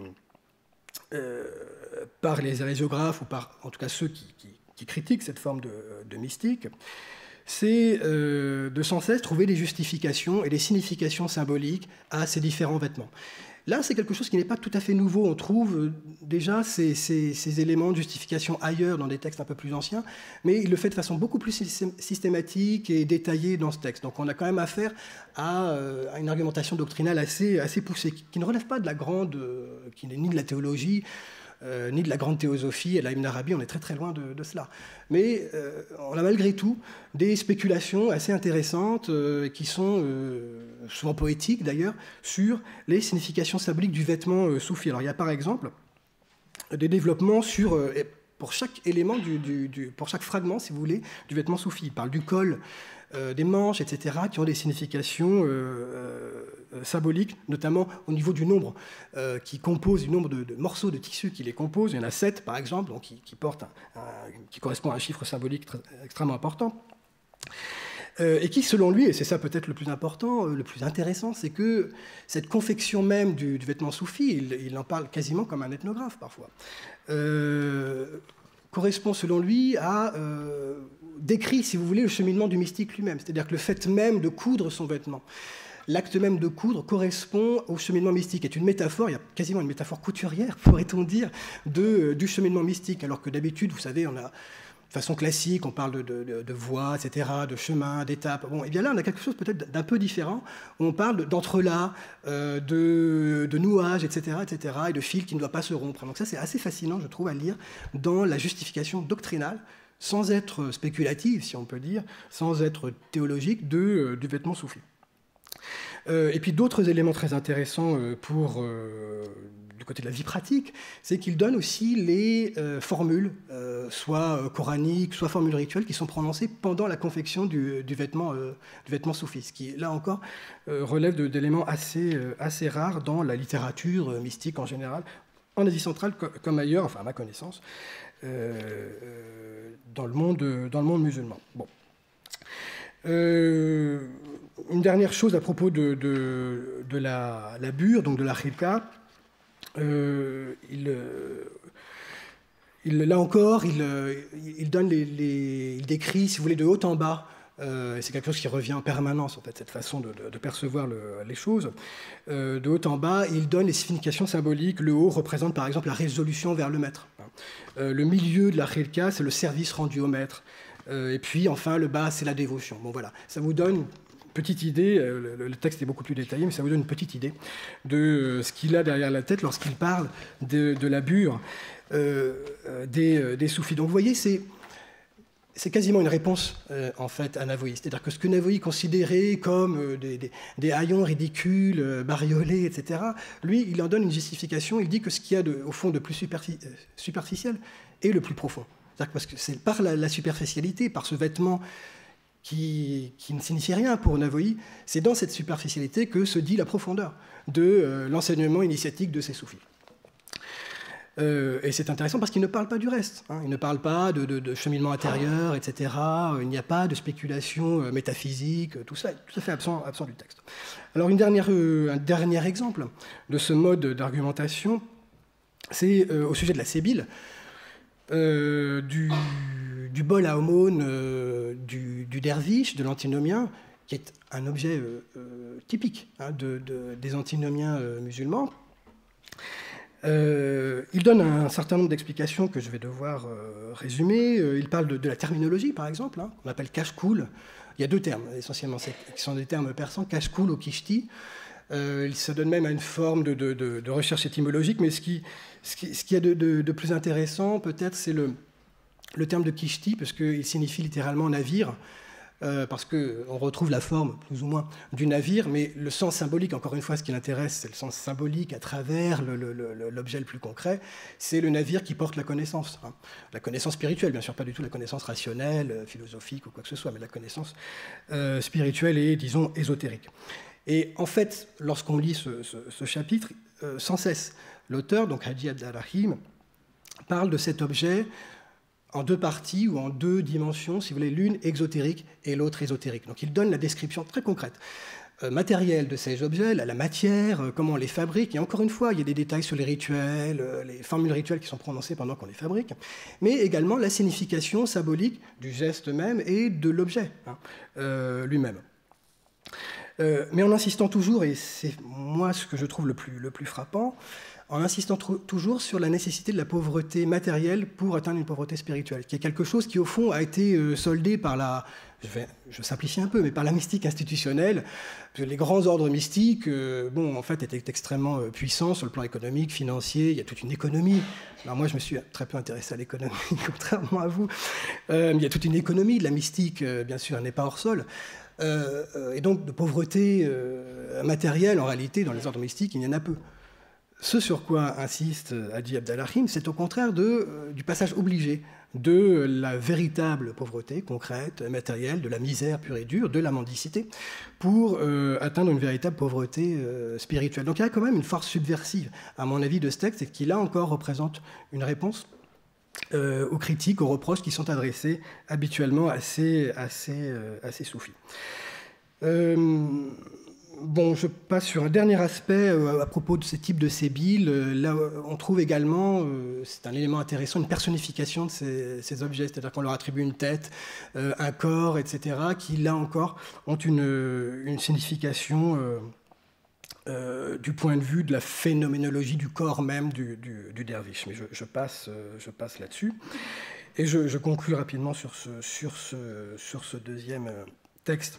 hérésiographes, ou par en tout cas ceux qui critiquent cette forme de mystique, c'est de sans cesse trouver des justifications et des significations symboliques à ces différents vêtements. Là, c'est quelque chose qui n'est pas tout à fait nouveau. On trouve déjà ces éléments de justification ailleurs dans des textes un peu plus anciens, mais il le fait de façon beaucoup plus systématique et détaillée dans ce texte. Donc on a quand même affaire à une argumentation doctrinale assez poussée, qui ne relève pas de la grande, qui n'est ni de la théologie, ni de la grande théosophie, et là, Ibn Arabi, on est très très loin de cela. Mais on a malgré tout des spéculations assez intéressantes, qui sont souvent poétiques d'ailleurs, sur les significations symboliques du vêtement soufi. Alors il y a par exemple des développements sur, pour chaque élément, pour chaque fragment, si vous voulez, du vêtement soufi. Il parle du col, des manches, etc., qui ont des significations symboliques, notamment au niveau du nombre qui compose, du nombre de morceaux de tissu qui les composent. Il y en a 7, par exemple, donc, qui correspond à un chiffre symbolique extrêmement important. Et qui, selon lui, et c'est ça peut-être le plus important, le plus intéressant, c'est que cette confection même du vêtement soufi, il en parle quasiment comme un ethnographe parfois, correspond, selon lui, à décrit, si vous voulez, le cheminement du mystique lui-même. C'est-à-dire que le fait même de coudre son vêtement, l'acte même de coudre correspond au cheminement mystique. C'est une métaphore, il y a quasiment une métaphore couturière, pourrait-on dire, du cheminement mystique. Alors que d'habitude, vous savez, on a, de façon classique, on parle de voies, etc., de chemins, d'étapes. Bon, et bien là, on a quelque chose peut-être d'un peu différent. On parle d'entrelacs, de nouages, etc., et de fils qui ne doivent pas se rompre. Donc ça, c'est assez fascinant, je trouve, à lire dans la justification doctrinale, sans être spéculative, si on peut dire, sans être théologique, du vêtement soufi. Et puis d'autres éléments très intéressants pour côté de la vie pratique, c'est qu'il donne aussi les formules, soit coraniques, soit formules rituelles, qui sont prononcées pendant la confection du vêtement soufi, ce qui, là encore, relève d'éléments assez rares dans la littérature mystique en général, en Asie centrale comme ailleurs, enfin à ma connaissance, dans le monde musulman. Bon. Une dernière chose à propos de la bure, donc de la khilqa. Là encore, il donne il décrit, si vous voulez, de haut en bas. C'est quelque chose qui revient en permanence, en fait, cette façon de percevoir les choses. De haut en bas, il donne les significations symboliques. Le haut représente, par exemple, la résolution vers le maître. Le milieu de la khilqa, c'est le service rendu au maître. Et puis, enfin, le bas, c'est la dévotion. Bon, voilà, ça vous donne une petite idée, le texte est beaucoup plus détaillé, mais ça vous donne une petite idée de ce qu'il a derrière la tête lorsqu'il parle de la bure des soufis. Donc, vous voyez, c'est quasiment une réponse, en fait, à Navoï. C'est-à-dire que ce que Navoï considérait comme des haillons ridicules, bariolés, etc., lui, il en donne une justification. Il dit que ce qu'il y a, au fond, de plus superficiel est le plus profond. C'est-à-dire parce que c'est par la superficialité, par ce vêtement qui ne signifie rien pour Navoï, c'est dans cette superficialité que se dit la profondeur de l'enseignement initiatique de ces soufis. Et c'est intéressant parce qu'il ne parle pas du reste. Hein. Il ne parle pas de cheminement intérieur, etc. Il n'y a pas de spéculation métaphysique, tout ça est tout à fait absent du texte. Alors un dernier exemple de ce mode d'argumentation, c'est au sujet de la sébile, du bol à aumône du derviche, de l'antinomien, qui est un objet typique des antinomiens musulmans. Il donne un certain nombre d'explications que je vais devoir résumer. Il parle de la terminologie, par exemple. Hein, on appelle kashkoul. Il y a deux termes, essentiellement, qui sont des termes persans, kashkoul ou kishti. Il se donne même à une forme de recherche étymologique, mais ce qu'il y a de plus intéressant, peut-être, c'est le terme de kishti, parce qu'il signifie littéralement navire, parce qu'on retrouve la forme, plus ou moins, du navire, mais le sens symbolique, encore une fois, ce qui l'intéresse, c'est le sens symbolique à travers l'objet le plus concret, c'est le navire qui porte la connaissance. Hein. La connaissance spirituelle, bien sûr, pas du tout la connaissance rationnelle, philosophique ou quoi que ce soit, mais la connaissance spirituelle et, disons, ésotérique. Et en fait, lorsqu'on lit ce chapitre, sans cesse, l'auteur, donc Haji Abd-al-Rahim, parle de cet objet en deux parties ou en deux dimensions, si vous voulez, l'une exotérique et l'autre ésotérique. Donc il donne la description très concrète, matérielle de ces objets, la matière, comment on les fabrique, et encore une fois, il y a des détails sur les rituels, les formules rituelles qui sont prononcées pendant qu'on les fabrique, mais également la signification symbolique du geste même et de l'objet lui-même. Mais en insistant toujours, et c'est moi ce que je trouve le plus frappant, en insistant toujours sur la nécessité de la pauvreté matérielle pour atteindre une pauvreté spirituelle, qui est quelque chose qui, au fond, a été soldé par je simplifie un peu, mais par la mystique institutionnelle. Les grands ordres mystiques, en fait, étaient extrêmement puissants sur le plan économique, financier. Il y a toute une économie. Alors moi, je me suis très peu intéressé à l'économie, contrairement à vous. Il y a toute une économie de la mystique, bien sûr, elle n'est pas hors sol. Et donc, de pauvreté matérielle, en réalité, dans les ordres mystiques, il y en a peu. Ce sur quoi insiste Haji Abd-al-Rahim, c'est au contraire du passage obligé de la véritable pauvreté concrète, matérielle, de la misère pure et dure, de la mendicité, pour atteindre une véritable pauvreté spirituelle. Donc il y a quand même une force subversive, à mon avis, de ce texte, et qui là encore représente une réponse aux critiques, aux reproches qui sont adressés habituellement à ces soufis. Je passe sur un dernier aspect à propos de ce type de sébile. Là, on trouve également, c'est un élément intéressant, une personnification de ces objets, c'est-à-dire qu'on leur attribue une tête, un corps, etc., qui, là encore, ont une signification du point de vue de la phénoménologie du corps même du derviche. Mais je passe là-dessus. Et je conclus rapidement sur ce deuxième texte.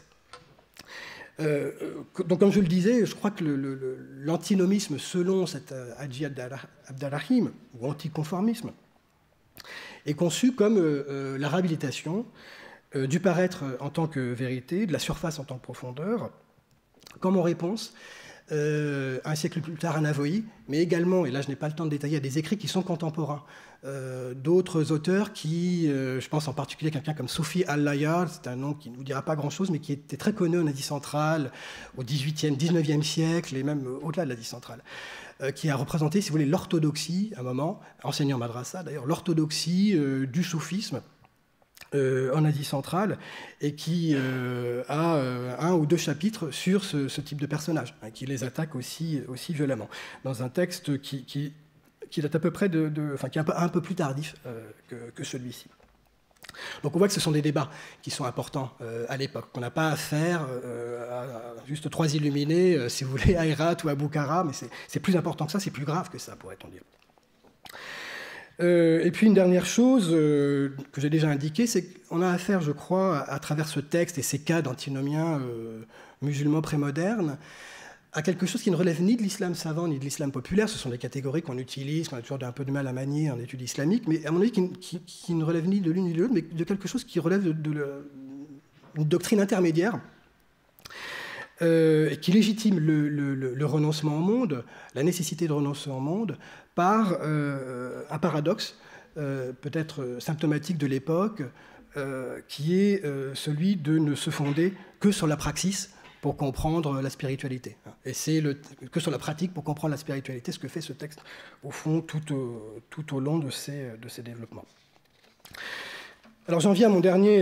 Donc, comme je le disais, je crois que l'antinomisme, selon cet Haji Abd-al-Rahim, ou anticonformisme, est conçu comme la réhabilitation du paraître en tant que vérité, de la surface en tant que profondeur, comme en réponse un siècle plus tard à Navoï, mais également, et là je n'ai pas le temps de détailler, des écrits qui sont contemporains. D'autres auteurs qui, je pense en particulier quelqu'un comme Sophie Al-Layar, c'est un nom qui ne vous dira pas grand-chose, mais qui était très connu en Asie centrale au XVIIIe, XIXe siècle, et même au-delà de l'Asie centrale, qui a représenté, si vous voulez, l'orthodoxie, à un moment, enseignant madrasa d'ailleurs, l'orthodoxie du soufisme, en Asie centrale, et qui a un ou deux chapitres sur ce type de personnage, hein, qui les attaque aussi violemment, dans un texte qui date à peu près enfin, qui est un peu plus tardif que celui-ci. Donc on voit que ce sont des débats qui sont importants à l'époque, qu'on n'a pas à faire à juste 3 illuminés, si vous voulez, à Hérat ou à Boukhara, mais c'est plus important que ça, c'est plus grave que ça, pourrait-on dire. Et puis une dernière chose que j'ai déjà indiquée, c'est qu'on a affaire, je crois, à travers ce texte et ces cas d'antinomiens musulmans prémodernes, à quelque chose qui ne relève ni de l'islam savant ni de l'islam populaire. Ce sont des catégories qu'on utilise, qu'on a toujours un peu de mal à manier en études islamiques, mais à mon avis qui ne relève ni de l'une ni de l'autre, mais de quelque chose qui relève d'une doctrine intermédiaire, et qui légitime le renoncement au monde, la nécessité de renoncer au monde, par un paradoxe peut-être symptomatique de l'époque, qui est celui de ne se fonder que sur la praxis pour comprendre la spiritualité. Et c'est que sur la pratique pour comprendre la spiritualité, ce que fait ce texte, au fond, tout au long de ces développements. Alors j'en viens à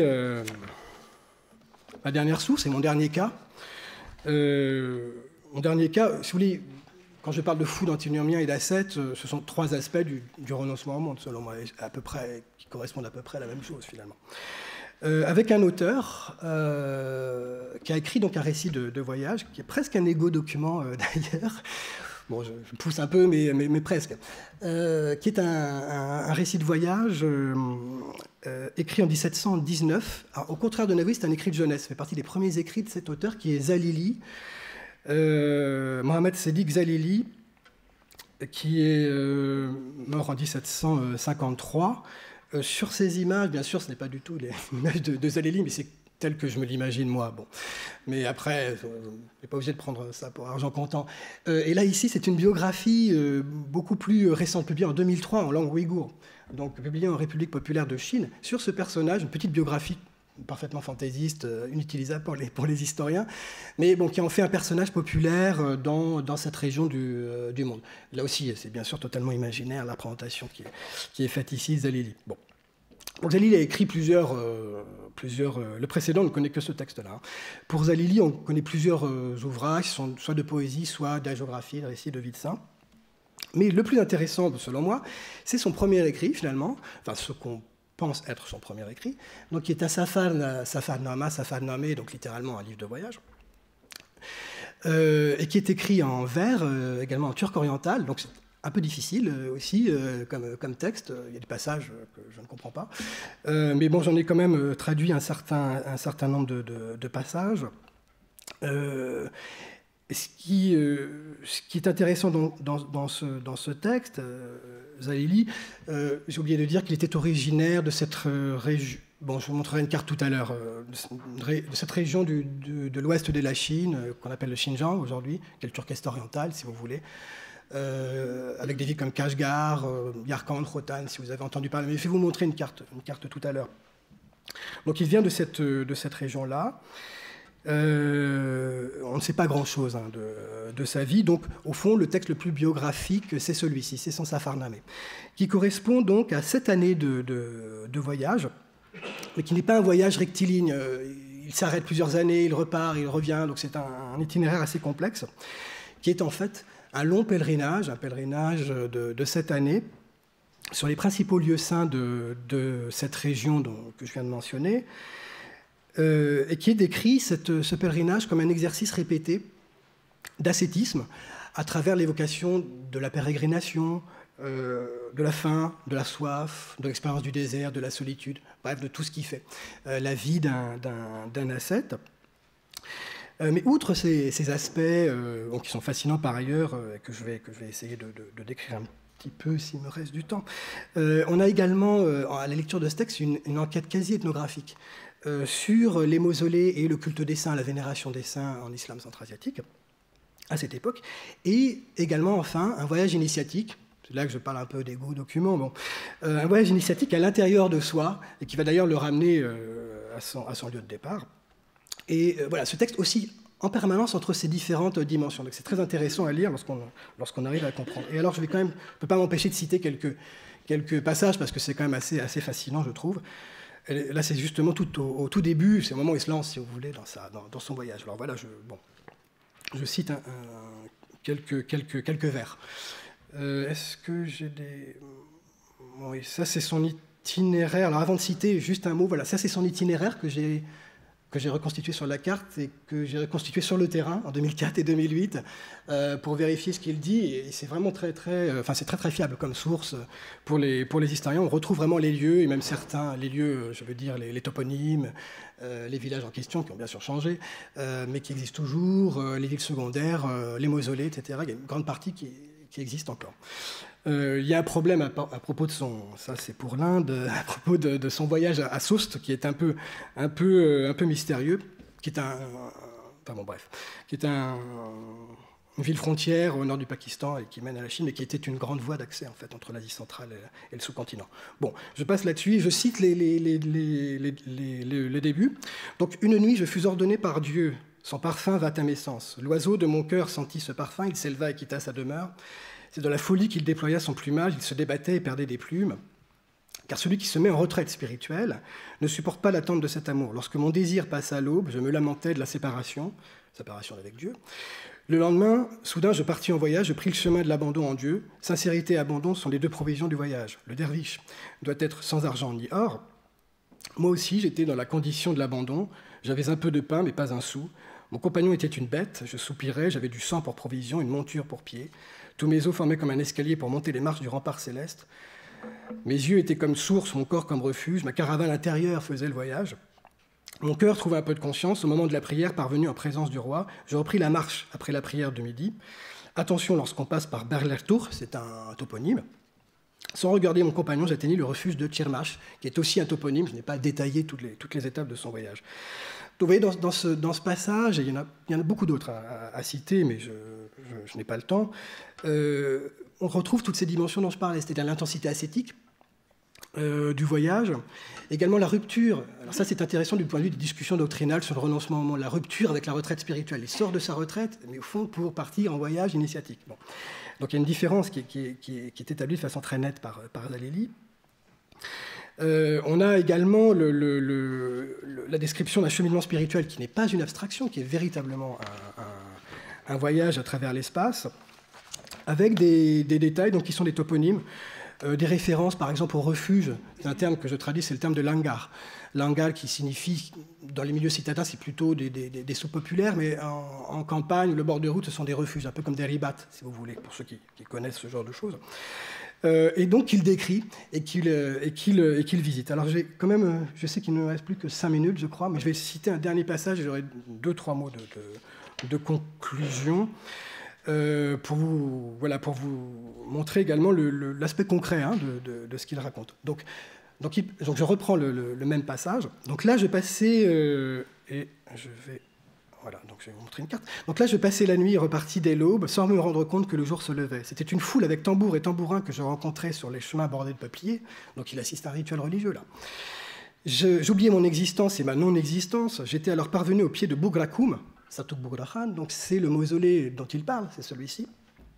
ma dernière source et mon dernier cas. Mon dernier cas, si vous voulez, quand je parle de fou, d'antinomiens et d'ascètes, ce sont 3 aspects du renoncement au monde, selon moi, qui correspondent à peu près à la même chose, finalement. Avec un auteur qui a écrit donc un récit de voyage, qui est presque un égo-document d'ailleurs, bon, je pousse un peu, mais presque, qui est un récit de voyage écrit en 1719. Alors, au contraire de Navoï, c'est un écrit de jeunesse, ça fait partie des premiers écrits de cet auteur qui est Zalili, Mohamed Sédiq Zalili, qui est mort en 1753. Sur ces images, bien sûr, ce n'est pas du tout les images de Zalili, mais c'est tel que je me l'imagine moi. Bon. Mais après, je n'ai pas obligé de prendre ça pour argent comptant. Et là, ici, c'est une biographie beaucoup plus récente, publiée en 2003 en langue ouïghour, donc publiée en République populaire de Chine, sur ce personnage, une petite biographie parfaitement fantaisiste, inutilisable pour les historiens, mais bon, qui en fait un personnage populaire dans cette région du monde. Là aussi, c'est bien sûr totalement imaginaire, la présentation qui est faite ici de Zalili. Bon. Donc Zalili a écrit plusieurs le précédent, on ne connaît que ce texte-là. Pour Zalili, on connaît plusieurs ouvrages, soit de poésie, soit d'hagiographie, de récits de vie de saint. Mais le plus intéressant, selon moi, c'est son premier écrit, finalement, enfin ce qu'on pense être son premier écrit, donc qui est un Safarnameh, donc littéralement un livre de voyage, et qui est écrit en vers, également en turc oriental, donc c'est un peu difficile aussi comme texte, il y a des passages que je ne comprends pas, mais bon, j'en ai quand même traduit un certain nombre de passages. Ce qui est intéressant dans ce texte, Zalili, j'ai oublié de dire qu'il était originaire de cette région. Bon, je vous montrerai une carte tout à l'heure, de cette région de l'ouest de la Chine, qu'on appelle le Xinjiang aujourd'hui, qui est le Turkestan oriental, si vous voulez, avec des villes comme Kashgar, Yarkand, Rotan, si vous avez entendu parler. Mais je vais vous montrer une carte tout à l'heure. Donc il vient de cette région-là. On ne sait pas grand-chose de sa vie, donc au fond, le texte le plus biographique, c'est celui-ci, c'est son Safarnameh, qui correspond donc à 7 années de voyage, mais qui n'est pas un voyage rectiligne. Il s'arrête plusieurs années, il repart, il revient, donc c'est un itinéraire assez complexe, qui est en fait un long pèlerinage, de 7 années, sur les principaux lieux saints de cette région que je viens de mentionner, et qui est décrit, ce pèlerinage, comme un exercice répété d'ascétisme à travers l'évocation de la pérégrination, de la faim, de la soif, de l'expérience du désert, de la solitude, bref, de tout ce qui fait la vie d'un ascète. Mais outre ces aspects qui sont fascinants par ailleurs, que je vais essayer de décrire un petit peu s'il me reste du temps, on a également, à la lecture de ce texte, une enquête quasi ethnographique sur les mausolées et le culte des saints, la vénération des saints en islam centra-asiatique, à cette époque, et également, enfin, un voyage initiatique. C'est là que je parle un peu des goûts documents. Bon. Un voyage initiatique à l'intérieur de soi, et qui va d'ailleurs le ramener à son lieu de départ. Et voilà, ce texte aussi en permanence entre ces différentes dimensions. Donc c'est très intéressant à lire lorsqu'on arrive à comprendre. Et alors, je ne peux pas m'empêcher de citer quelques passages, parce que c'est quand même assez fascinant, je trouve. Et là, c'est justement au tout début, c'est au moment où il se lance, si vous voulez, dans son voyage. Alors voilà, je cite quelques vers. Est-ce que j'ai des... Oui, ça, c'est son itinéraire. Alors, avant de citer, juste un mot. Voilà, ça, c'est son itinéraire que j'ai reconstitué sur la carte et que j'ai reconstitué sur le terrain en 2004 et 2008 pour vérifier ce qu'il dit. Et c'est vraiment c'est très fiable comme source pour les historiens. On retrouve vraiment les lieux, et même les lieux, je veux dire, les toponymes, les villages en question, qui ont bien sûr changé, mais qui existent toujours, les villes secondaires, les mausolées, etc. Il y a une grande partie qui existe encore. Il y a un problème à propos de ça c'est pour l'Inde, à propos de son voyage à Soust, qui est un peu mystérieux, qui est une ville frontière au nord du Pakistan et qui mène à la Chine, mais qui était une grande voie d'accès en fait entre l'Asie centrale et le sous-continent. Bon, je passe là-dessus, je cite les débuts. Donc, une nuit, je fus ordonné par Dieu, son parfum vint à mes sens. L'oiseau de mon cœur sentit ce parfum, il s'éleva et quitta sa demeure. C'est dans la folie qu'il déploya son plumage, il se débattait et perdait des plumes. Car celui qui se met en retraite spirituelle ne supporte pas l'attente de cet amour. Lorsque mon désir passa à l'aube, je me lamentais de la séparation avec Dieu. Le lendemain, soudain, je partis en voyage, je pris le chemin de l'abandon en Dieu. Sincérité et abandon sont les deux provisions du voyage. Le derviche doit être sans argent ni or. Moi aussi, j'étais dans la condition de l'abandon. J'avais un peu de pain, mais pas un sou. Mon compagnon était une bête, je soupirais, j'avais du sang pour provision, une monture pour pied. Tous mes os formaient comme un escalier pour monter les marches du rempart céleste. Mes yeux étaient comme source, mon corps comme refuge, ma caravane intérieure faisait le voyage. Mon cœur trouva un peu de conscience. Au moment de la prière, parvenu en présence du roi, je repris la marche après la prière de midi. Attention, lorsqu'on passe par Berlertour, c'est un toponyme. Sans regarder mon compagnon, j'atteignis le refuge de Tchirmash, qui est aussi un toponyme. Je n'ai pas détaillé toutes les étapes de son voyage. Donc, vous voyez, dans ce passage, et il y en a beaucoup d'autres à citer, mais je n'ai pas le temps, on retrouve toutes ces dimensions dont je parlais, c'est-à-dire l'intensité ascétique du voyage, également la rupture. Alors ça, c'est intéressant du point de vue des discussions doctrinales sur le renoncement au monde, la rupture avec la retraite spirituelle. Il sort de sa retraite, mais au fond, pour partir en voyage initiatique. Bon. Donc il y a une différence qui est établie de façon très nette par Zaleli. On a également la description d'un cheminement spirituel qui n'est pas une abstraction, qui est véritablement un voyage à travers l'espace, avec des détails donc, qui sont des toponymes, des références par exemple au refuge. C'est un terme que je traduis, c'est le terme de langar. Langar qui signifie, dans les milieux citadins, c'est plutôt des soupes populaires, mais en campagne, le bord de route, ce sont des refuges, un peu comme des ribats, si vous voulez, pour ceux qui connaissent ce genre de choses. Et donc qu'il décrit et qu'il visite. Alors quand même, je sais qu'il ne me reste plus que 5 minutes, je crois, mais je vais citer un dernier passage, et j'aurai 2-3 mots de conclusion pour vous montrer également l'aspect concret de ce qu'il raconte. Donc je reprends le même passage. Donc là, je vais passer et je vais... Voilà, donc je vais vous montrer une carte. Donc là, je passais la nuit reparti dès l'aube, sans me rendre compte que le jour se levait. C'était une foule avec tambour et tambourin que je rencontrais sur les chemins bordés de peupliers. Donc il assiste à un rituel religieux, là. J'oubliais mon existence et ma non-existence. J'étais alors parvenu au pied de Bugrakoum, Satouk Bougrahan, donc c'est le mausolée dont il parle, c'est celui-ci.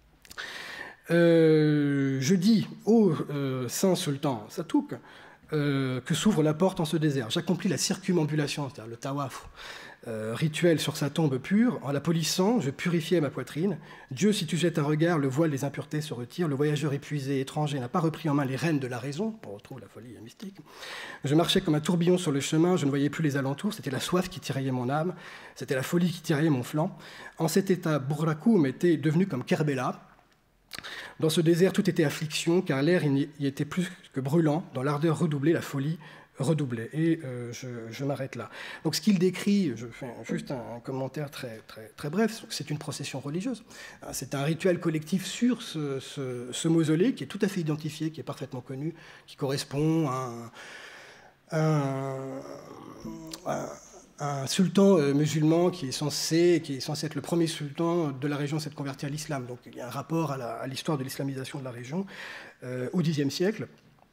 Je dis, ô saint sultan Satouk, que s'ouvre la porte en ce désert. J'accomplis la circumambulation, c'est-à-dire le tawaf, rituel sur sa tombe pure. En la polissant, je purifiais ma poitrine. Dieu, si tu jettes un regard, le voile des impuretés se retire. Le voyageur épuisé, étranger, n'a pas repris en main les rênes de la raison. On retrouve la folie mystique. Je marchais comme un tourbillon sur le chemin. Je ne voyais plus les alentours. C'était la soif qui tiraillait mon âme. C'était la folie qui tiraillait mon flanc. En cet état, Bourrakoum était devenu comme Kerbela. Dans ce désert, tout était affliction, car l'air y était plus que brûlant. Dans l'ardeur redoublée, la folie redoublait. Et je m'arrête là. Donc ce qu'il décrit, je fais juste un commentaire très, très, très bref, c'est une procession religieuse. C'est un rituel collectif sur ce mausolée qui est tout à fait identifié, qui est parfaitement connu, qui correspond à un sultan musulman qui est censé être le premier sultan de la région à s'être converti à l'islam. Donc il y a un rapport à l'histoire de l'islamisation de la région au Xe siècle,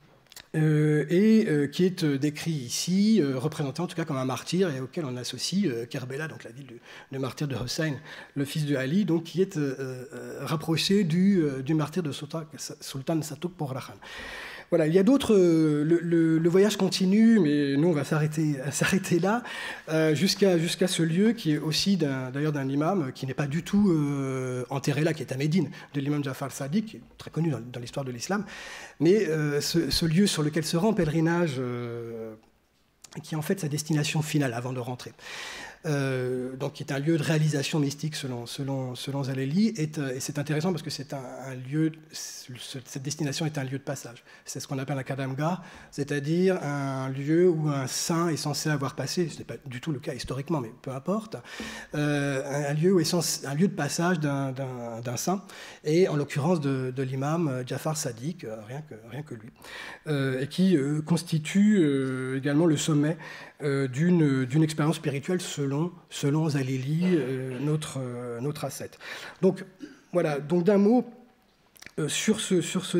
et qui est décrit ici, représenté en tout cas comme un martyr, et auquel on associe Kerbela, donc la ville du martyr de Hussein, le fils de Ali, donc qui est rapproché du martyr de Sultan Satouk Porrakhan. Voilà, il y a d'autres. Le voyage continue, mais nous on va s'arrêter là, jusqu'à ce lieu qui est aussi d'ailleurs d'un imam qui n'est pas du tout enterré là, qui est à Médine, de l'imam Jafar Sadiq, qui est très connu dans l'histoire de l'islam. Mais ce lieu sur lequel se rend en pèlerinage, qui est en fait sa destination finale avant de rentrer. Donc qui est un lieu de réalisation mystique selon Zaleli, et c'est intéressant parce que c'est un lieu, cette destination est un lieu de passage. C'est ce qu'on appelle un kadamgar, c'est-à-dire un lieu où un saint est censé avoir passé, ce n'est pas du tout le cas historiquement, mais peu importe, un lieu de passage d'un saint, et en l'occurrence de l'imam Jafar Sadiq, rien que lui, et qui constitue également le sommet d'une expérience spirituelle selon Zaleli, notre ascète. Donc voilà, donc d'un mot sur ce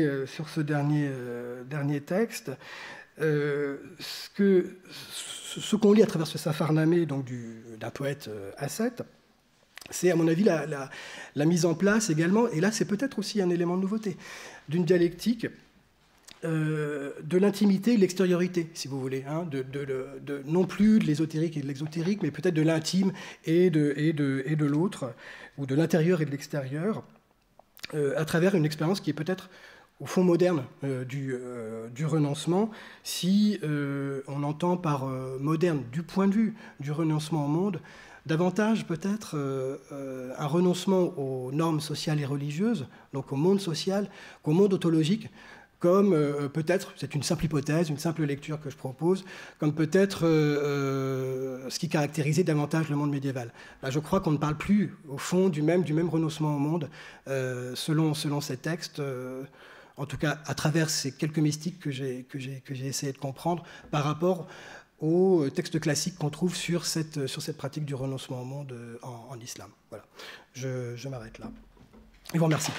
dernier texte, ce qu'on lit à travers ce Safarnamé, donc d'un poète ascète, c'est à mon avis la mise en place également, et là c'est peut-être aussi un élément de nouveauté, d'une dialectique de l'intimité et de l'extériorité, si vous voulez, hein, non plus de l'ésotérique et de l'exotérique, mais peut-être de l'intime et de l'autre, ou de l'intérieur et de l'extérieur, à travers une expérience qui est peut-être au fond moderne du renoncement, si on entend par moderne, du point de vue du renoncement au monde, davantage peut-être un renoncement aux normes sociales et religieuses, donc au monde social, qu'au monde ontologique, comme peut-être, c'est une simple hypothèse, une simple lecture que je propose, comme peut-être ce qui caractérisait davantage le monde médiéval. Là, je crois qu'on ne parle plus, au fond, du même renoncement au monde, selon ces textes, en tout cas à travers ces quelques mystiques que j'ai essayé de comprendre, par rapport aux textes classiques qu'on trouve sur cette pratique du renoncement au monde en islam. Voilà, je m'arrête là. Et vous remercie.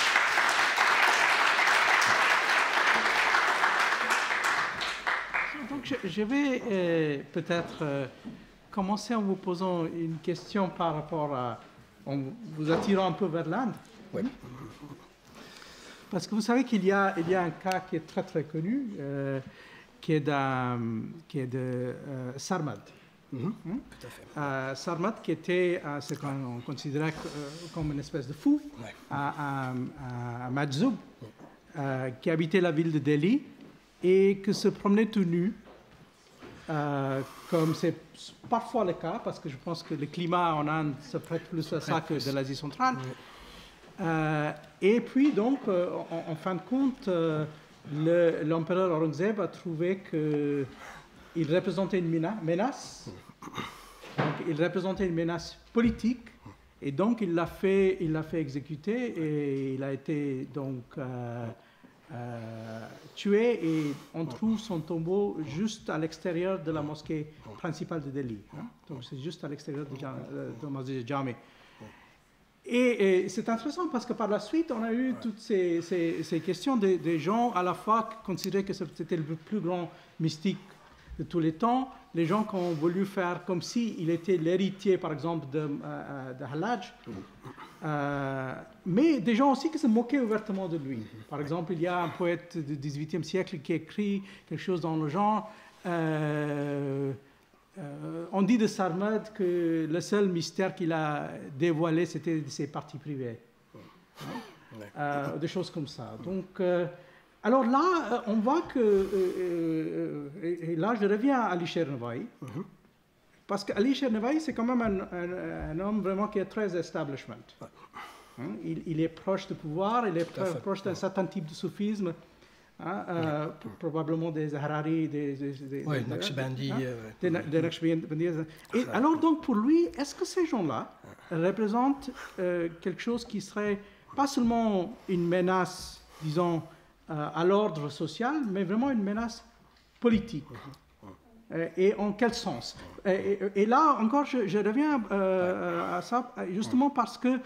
Donc, je vais peut-être commencer en vous posant une question par rapport en vous attirant un peu vers l'Inde. Oui. Parce que vous savez qu'il y a un cas qui est très très connu, qui est de Sarmad. Tout à fait. Sarmad, qui était ce qu'on considérait comme une espèce de fou, ouais. à Majzoub, qui habitait la ville de Delhi, et que se promenait tout nu, comme c'est parfois le cas, parce que je pense que le climat en Inde se prête plus à ça que de l'Asie centrale. Et puis, donc, en fin de compte, l'empereur Aurangzeb a trouvé qu'il représentait une menace. Donc, il représentait une menace politique, et donc il l'a fait exécuter, et il a été donc tué, et on trouve son tombeau juste à l'extérieur de la mosquée principale de Delhi. Hein? Donc c'est juste à l'extérieur de la mosquée de Jami. Et c'est intéressant parce que par la suite, on a eu toutes ces questions des gens à la fois qui considéraient que c'était le plus grand mystique de tous les temps, les gens qui ont voulu faire comme s'il était l'héritier, par exemple, de Hallaj, mais des gens aussi qui se moquaient ouvertement de lui. Par exemple, il y a un poète du XVIIIe siècle qui écrit quelque chose dans le genre on dit de Sarmad que le seul mystère qu'il a dévoilé, c'était ses parties privées. Des choses comme ça. Donc, alors là, on voit que... et là, je reviens à Ali Chernevai. Parce qu'Ali Chernevai, c'est quand même un homme vraiment qui est très establishment. Il est proche du pouvoir, il est proche d'un certain type de soufisme. Probablement des Harari, des Naqshbandi. Des Naqshbandi. Et alors, donc, pour lui, est-ce que ces gens-là représentent quelque chose qui serait pas seulement une menace, disons, à l'ordre social, mais vraiment une menace politique? et en quel sens. Et là encore, je reviens à ça, justement parce que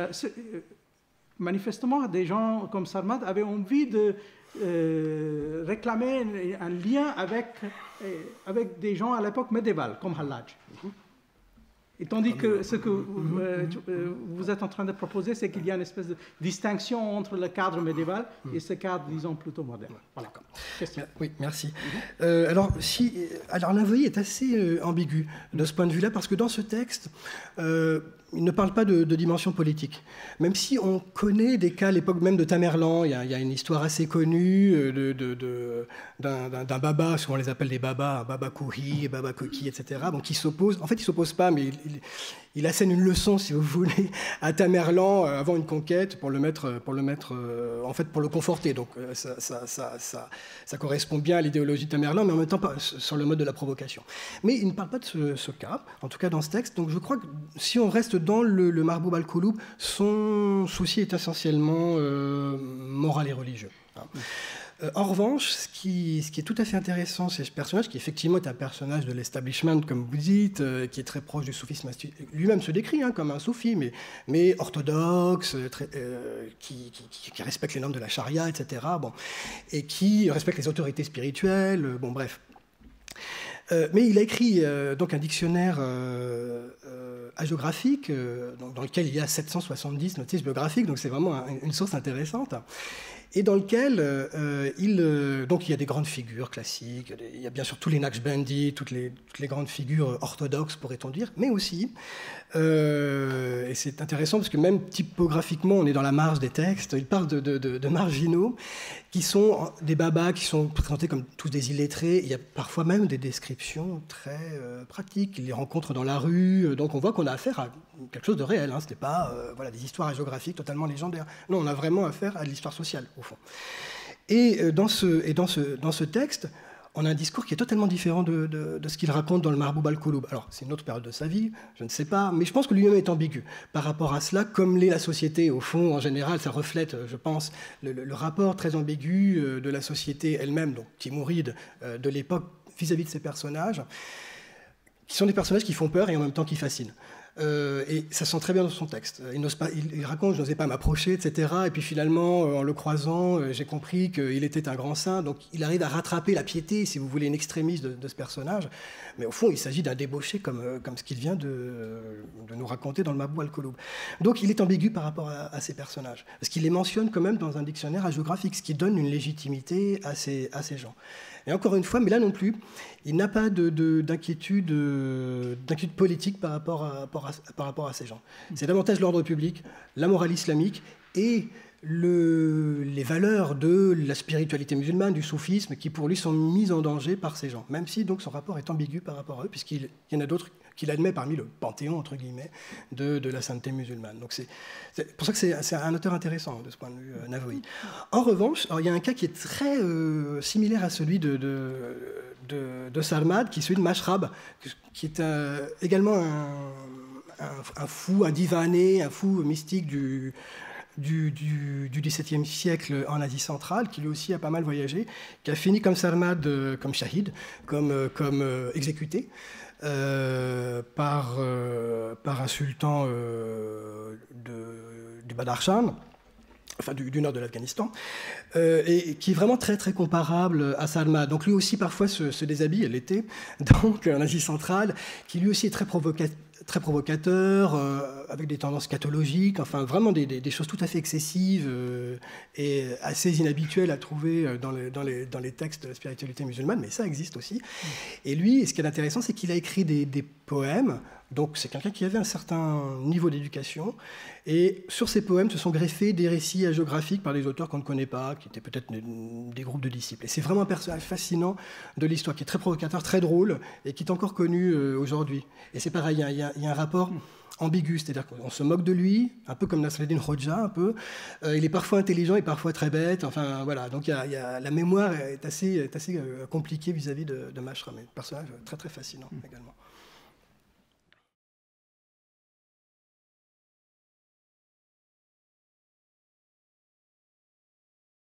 manifestement, des gens comme Sarmad avaient envie de réclamer un lien avec des gens à l'époque médiévale, comme Hallaj. Et tandis que ce que vous êtes en train de proposer, c'est qu'il y a une espèce de distinction entre le cadre médiéval et ce cadre, disons, plutôt moderne. Voilà. Oui, merci. Alors, Navoï est assez ambigu de ce point de vue-là, parce que dans ce texte, il ne parle pas de dimension politique. Même si on connaît des cas, à l'époque même de Tamerlan, il y a une histoire assez connue d'un baba, souvent on les appelle des babas, Baba Kouri, Baba Koki, etc., bon, qui s'oppose. En fait, il ne s'oppose pas, mais il assène une leçon, si vous voulez, à Tamerlan avant une conquête pour le conforter. Donc ça correspond bien à l'idéologie de Tamerlan, mais en même temps pas sur le mode de la provocation. Mais il ne parle pas de ce cas, en tout cas dans ce texte. Donc je crois que si on reste dans le Mahboub al-Kouloub, son souci est essentiellement moral et religieux. En revanche, ce qui est tout à fait intéressant, c'est ce personnage qui effectivement est un personnage de l'establishment, comme vous dites, qui est très proche du soufisme. Lui-même se décrit comme un soufi, mais orthodoxe, qui respecte les normes de la charia, etc. Bon, et qui respecte les autorités spirituelles. Bon, bref. Mais il a écrit donc un dictionnaire hagiographique dans lequel il y a 770 notices biographiques, donc c'est vraiment une source intéressante. Et dans lequel donc il y a des grandes figures classiques, il y a bien sûr tous les Naqshbandi, toutes les grandes figures orthodoxes, pourrait-on dire, mais aussi, et c'est intéressant parce que même typographiquement, on est dans la marge des textes, il parle de marginaux, qui sont des babas, qui sont présentés comme tous des illettrés. Il y a parfois même des descriptions très pratiques, ils les rencontrent dans la rue, donc on voit qu'on a affaire à quelque chose de réel, ce n'était pas des histoires hagiographiques totalement légendaires. Non, on a vraiment affaire à de l'histoire sociale, au fond. Et dans ce texte, on a un discours qui est totalement différent de ce qu'il raconte dans le Mahboub al-Kouloub. Alors, c'est une autre période de sa vie, je ne sais pas, mais je pense que lui-même est ambigu par rapport à cela, comme l'est la société, au fond, en général, ça reflète, je pense, le rapport très ambigu de la société elle-même, donc timouride, de l'époque vis-à-vis de ces personnages, qui sont des personnages qui font peur et en même temps qui fascinent. Et ça sent très bien dans son texte. Il raconte, je n'osais pas m'approcher, etc. Et puis finalement, en le croisant, j'ai compris qu'il était un grand saint. Donc il arrive à rattraper la piété, si vous voulez, une extrémiste de ce personnage. Mais au fond, il s'agit d'un débauché comme ce qu'il vient de nous raconter dans le Mahboub al-Kouloub. Donc il est ambigu par rapport à ces personnages. Parce qu'il les mentionne quand même dans un dictionnaire hagiographique, ce qui donne une légitimité à ces gens. Et encore une fois, mais là non plus, il n'a pas d'inquiétude politique par rapport à ces gens. C'est davantage l'ordre public, la morale islamique et les valeurs de la spiritualité musulmane, du soufisme, qui pour lui sont mises en danger par ces gens. Même si donc son rapport est ambigu par rapport à eux, puisqu'il y en a d'autres qu'il admet parmi le panthéon, entre guillemets, de la sainteté musulmane. Donc c'est pour ça que c'est un auteur intéressant de ce point de vue, Navoï. En revanche, il y a un cas qui est très similaire à celui de Sarmad, qui est celui de Mashrab, qui est également un fou, un divané, un fou mystique du XVIIe siècle en Asie centrale, qui lui aussi a pas mal voyagé, qui a fini comme Sarmad, comme shahid, comme exécuté. Par un sultan du Badakhshan, enfin du nord de l'Afghanistan, et qui est vraiment très très comparable à Salma. Donc lui aussi parfois se déshabille, elle était, donc en Asie centrale, qui lui aussi est très provocateur, avec des tendances scatologiques, enfin vraiment des choses tout à fait excessives et assez inhabituelles à trouver dans les textes de la spiritualité musulmane, mais ça existe aussi. Et lui, ce qui est intéressant, c'est qu'il a écrit des poèmes, donc c'est quelqu'un qui avait un certain niveau d'éducation, et sur ces poèmes se sont greffés des récits hagiographiques par des auteurs qu'on ne connaît pas, qui étaient peut-être des groupes de disciples. Et c'est vraiment un personnage fascinant de l'histoire, qui est très provocateur, très drôle, et qui est encore connu aujourd'hui. Et c'est pareil, il y a un rapport ambigu, c'est-à-dire qu'on se moque de lui, un peu comme Nasreddin Hoxha, un peu. Il est parfois intelligent et parfois très bête. Enfin, voilà. Donc, la mémoire est assez compliquée vis-à-vis de Mashrab, mais un personnage très, très fascinant également.